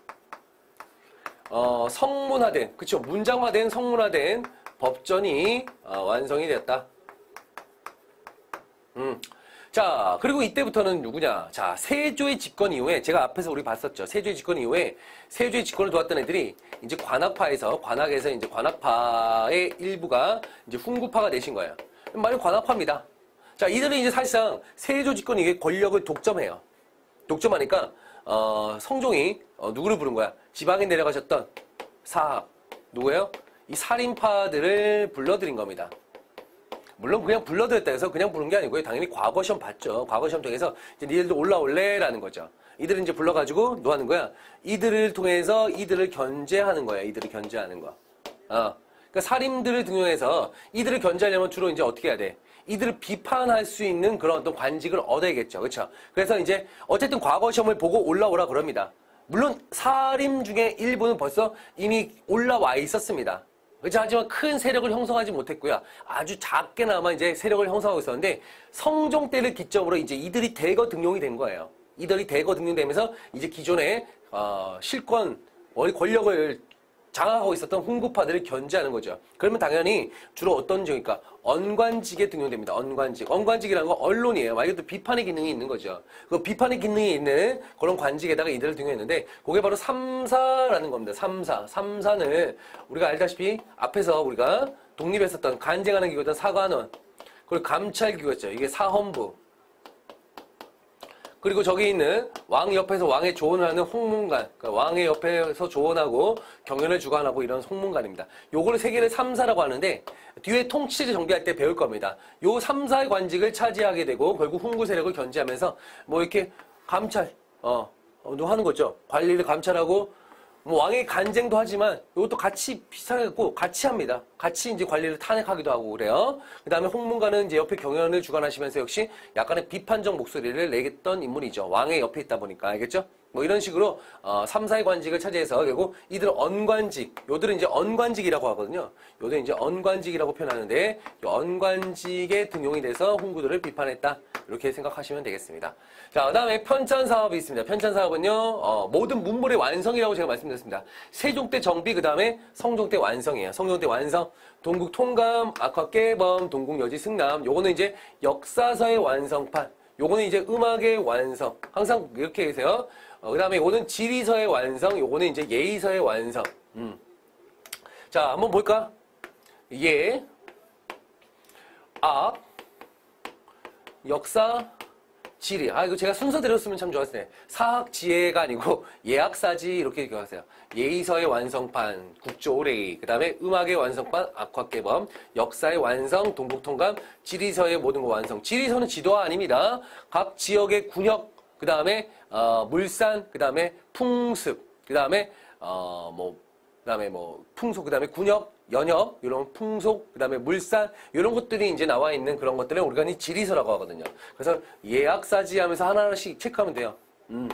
어, 성문화된 그쵸 문장화된 성문화된 법전이 어, 완성이 됐다. 음. 자, 그리고 이때부터는 누구냐? 자, 세조의 집권 이후에, 제가 앞에서 우리 봤었죠. 세조의 집권 이후에, 세조의 집권을 도왔던 애들이, 이제 관학파에서, 관학에서 이제 관학파의 일부가 이제 훈구파가 되신 거예요. 말이 관학파입니다. 자, 이들은 이제 사실상 세조 집권 이후에 권력을 독점해요. 독점하니까, 어, 성종이, 어, 누구를 부른 거야? 지방에 내려가셨던 사학. 누구예요? 이 살인파들을 불러들인 겁니다. 물론 그냥 불러들였다 해서 그냥 부른 게 아니고요. 당연히 과거시험 봤죠. 과거시험 통해서 이제 니들도 올라올래라는 거죠. 이들을 이제 불러가지고 뭐 하는 거야? 이들을 통해서 이들을 견제하는 거야. 이들을 견제하는 거. 어. 그러니까 살인들을 등용해서 이들을 견제하려면 주로 이제 어떻게 해야 돼? 이들을 비판할 수 있는 그런 어떤 관직을 얻어야겠죠. 그렇죠? 그래서 이제 어쨌든 과거시험을 보고 올라오라 그럽니다. 물론 살인 중에 일부는 벌써 이미 올라와 있었습니다. 그렇죠. 하지만 큰 세력을 형성하지 못했고요. 아주 작게나마 이제 세력을 형성하고 있었는데 성종 때를 기점으로 이제 이들이 대거 등용이 된 거예요. 이들이 대거 등용되면서 이제 기존의 어, 실권, 권력을 장악하고 있었던 훈구파들을 견제하는 거죠. 그러면 당연히 주로 어떤 직이니까 언관직에 등용됩니다. 언관직. 언관직이라는 건 언론이에요. 말 그대로 비판의 기능이 있는 거죠. 그 비판의 기능이 있는 그런 관직에다가 이들을 등용했는데 그게 바로 삼사라는 겁니다. 삼사. 삼사는 우리가 알다시피 앞에서 우리가 독립했었던 간쟁하는 기구였던 사관원 그리고 감찰기구였죠. 이게 사헌부. 그리고 저기 있는 왕 옆에서 왕의 조언을 하는 홍문관, 그러니까 왕의 옆에서 조언하고 경연을 주관하고 이런 홍문관입니다. 요거를 세 개를 삼사라고 하는데 뒤에 통치제 정비할 때 배울 겁니다. 요 삼사의 관직을 차지하게 되고 결국 훈구 세력을 견제하면서 뭐 이렇게 감찰, 어, 어 하는 거죠. 관리를 감찰하고 뭐 왕의 간쟁도 하지만 이것도 같이 비슷하게 갖고 같이 합니다. 같이 이제 관리를 탄핵하기도 하고 그래요. 그 다음에 홍문관은 이제 옆에 경연을 주관하시면서 역시 약간의 비판적 목소리를 내겠던 인물이죠. 왕의 옆에 있다 보니까 알겠죠? 뭐 이런 식으로 어, 삼사의 관직을 차지해서 결국 이들은 언관직, 요들은 이제 언관직이라고 하거든요. 요들은 이제 언관직이라고 표현하는데 이 언관직에 등용이 돼서 훈구들을 비판했다. 이렇게 생각하시면 되겠습니다. 자, 그 다음에 편찬사업이 있습니다. 편찬사업은요, 어, 모든 문물의 완성이라고 제가 말씀드렸습니다. 세종 때 정비, 그 다음에 성종 때 완성이에요. 성종 때 완성, 동국 통감, 악화 깨범, 동국 여지 승남. 요거는 이제 역사서의 완성판. 요거는 이제 음악의 완성. 항상 이렇게 계세요. 어, 그 다음에 요거는 지리서의 완성. 요거는 이제 예의서의 완성. 음. 자, 한번 볼까? 예, 악, 역사, 지리. 아, 이거 제가 순서대로 쓰면 참 좋았을 텐데. 사학지혜가 아니고 예학사지 이렇게 기억하세요. 예의서의 완성판, 국조오레이. 그 다음에 음악의 완성판, 악화깨범. 역사의 완성, 동국통감. 지리서의 모든 거 완성. 지리서는 지도가 아닙니다. 각 지역의 군역, 그 다음에 어, 물산, 그 다음에 풍습, 그 다음에 어, 뭐, 그 다음에 뭐 풍속, 그 다음에 군역, 연협, 이런 풍속, 그 다음에 물산, 이런 것들이 이제 나와 있는 그런 것들을 우리가 이 지리서라고 하거든요. 그래서 예학사지 하면서 하나하나씩 체크하면 돼요. 음.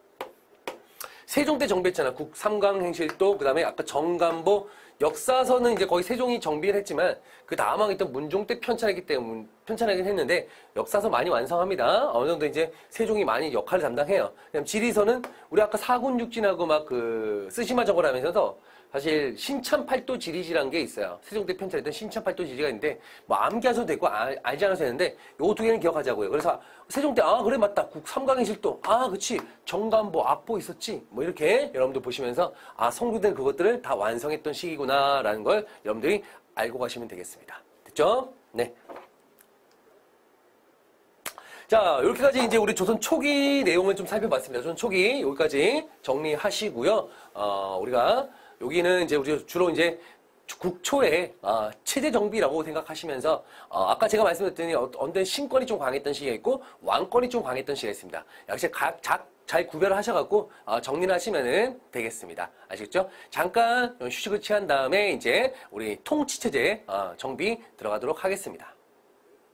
세종 때 정비했잖아. 국 삼강행실도, 그 다음에 아까 정간보, 역사서는 이제 거의 세종이 정비를 했지만 그 다음 왕이 있던 문종 때 편찬했기 때문에 편찬하긴 했는데 역사서 많이 완성합니다. 어느 정도 이제 세종이 많이 역할을 담당해요. 그다음 지리서는 우리 아까 사군육진하고 막 그 쓰시마 적어라면서도 사실 신천팔도 지리지라는 게 있어요. 세종대 편찬했던 신천팔도 지리가 있는데 뭐 암기하셔도 되고 알, 알지 않아도 되는데 요 두 개는 기억하자고요. 그래서 세종대 아 그래 맞다 국 삼강의 실도 아 그치 정간보 악보 있었지 뭐 이렇게 여러분들 보시면서 아 성도들 그것들을 다 완성했던 시기구나라는 걸 여러분들이 알고 가시면 되겠습니다. 됐죠? 네. 자, 이렇게까지 이제 우리 조선 초기 내용을 좀 살펴봤습니다. 조선 초기 여기까지 정리하시고요. 어, 우리가 여기는 이제 우리 주로 이제 국초의 어, 체제 정비라고 생각하시면서 어, 아까 제가 말씀드렸더니 어떤 신권이 좀 강했던 시기가 있고 왕권이 좀 강했던 시기가 있습니다. 역시 각각 잘 구별을 하셔갖고 어, 정리를 하시면 되겠습니다. 아시겠죠? 잠깐 휴식을 취한 다음에 이제 우리 통치체제 어, 정비 들어가도록 하겠습니다.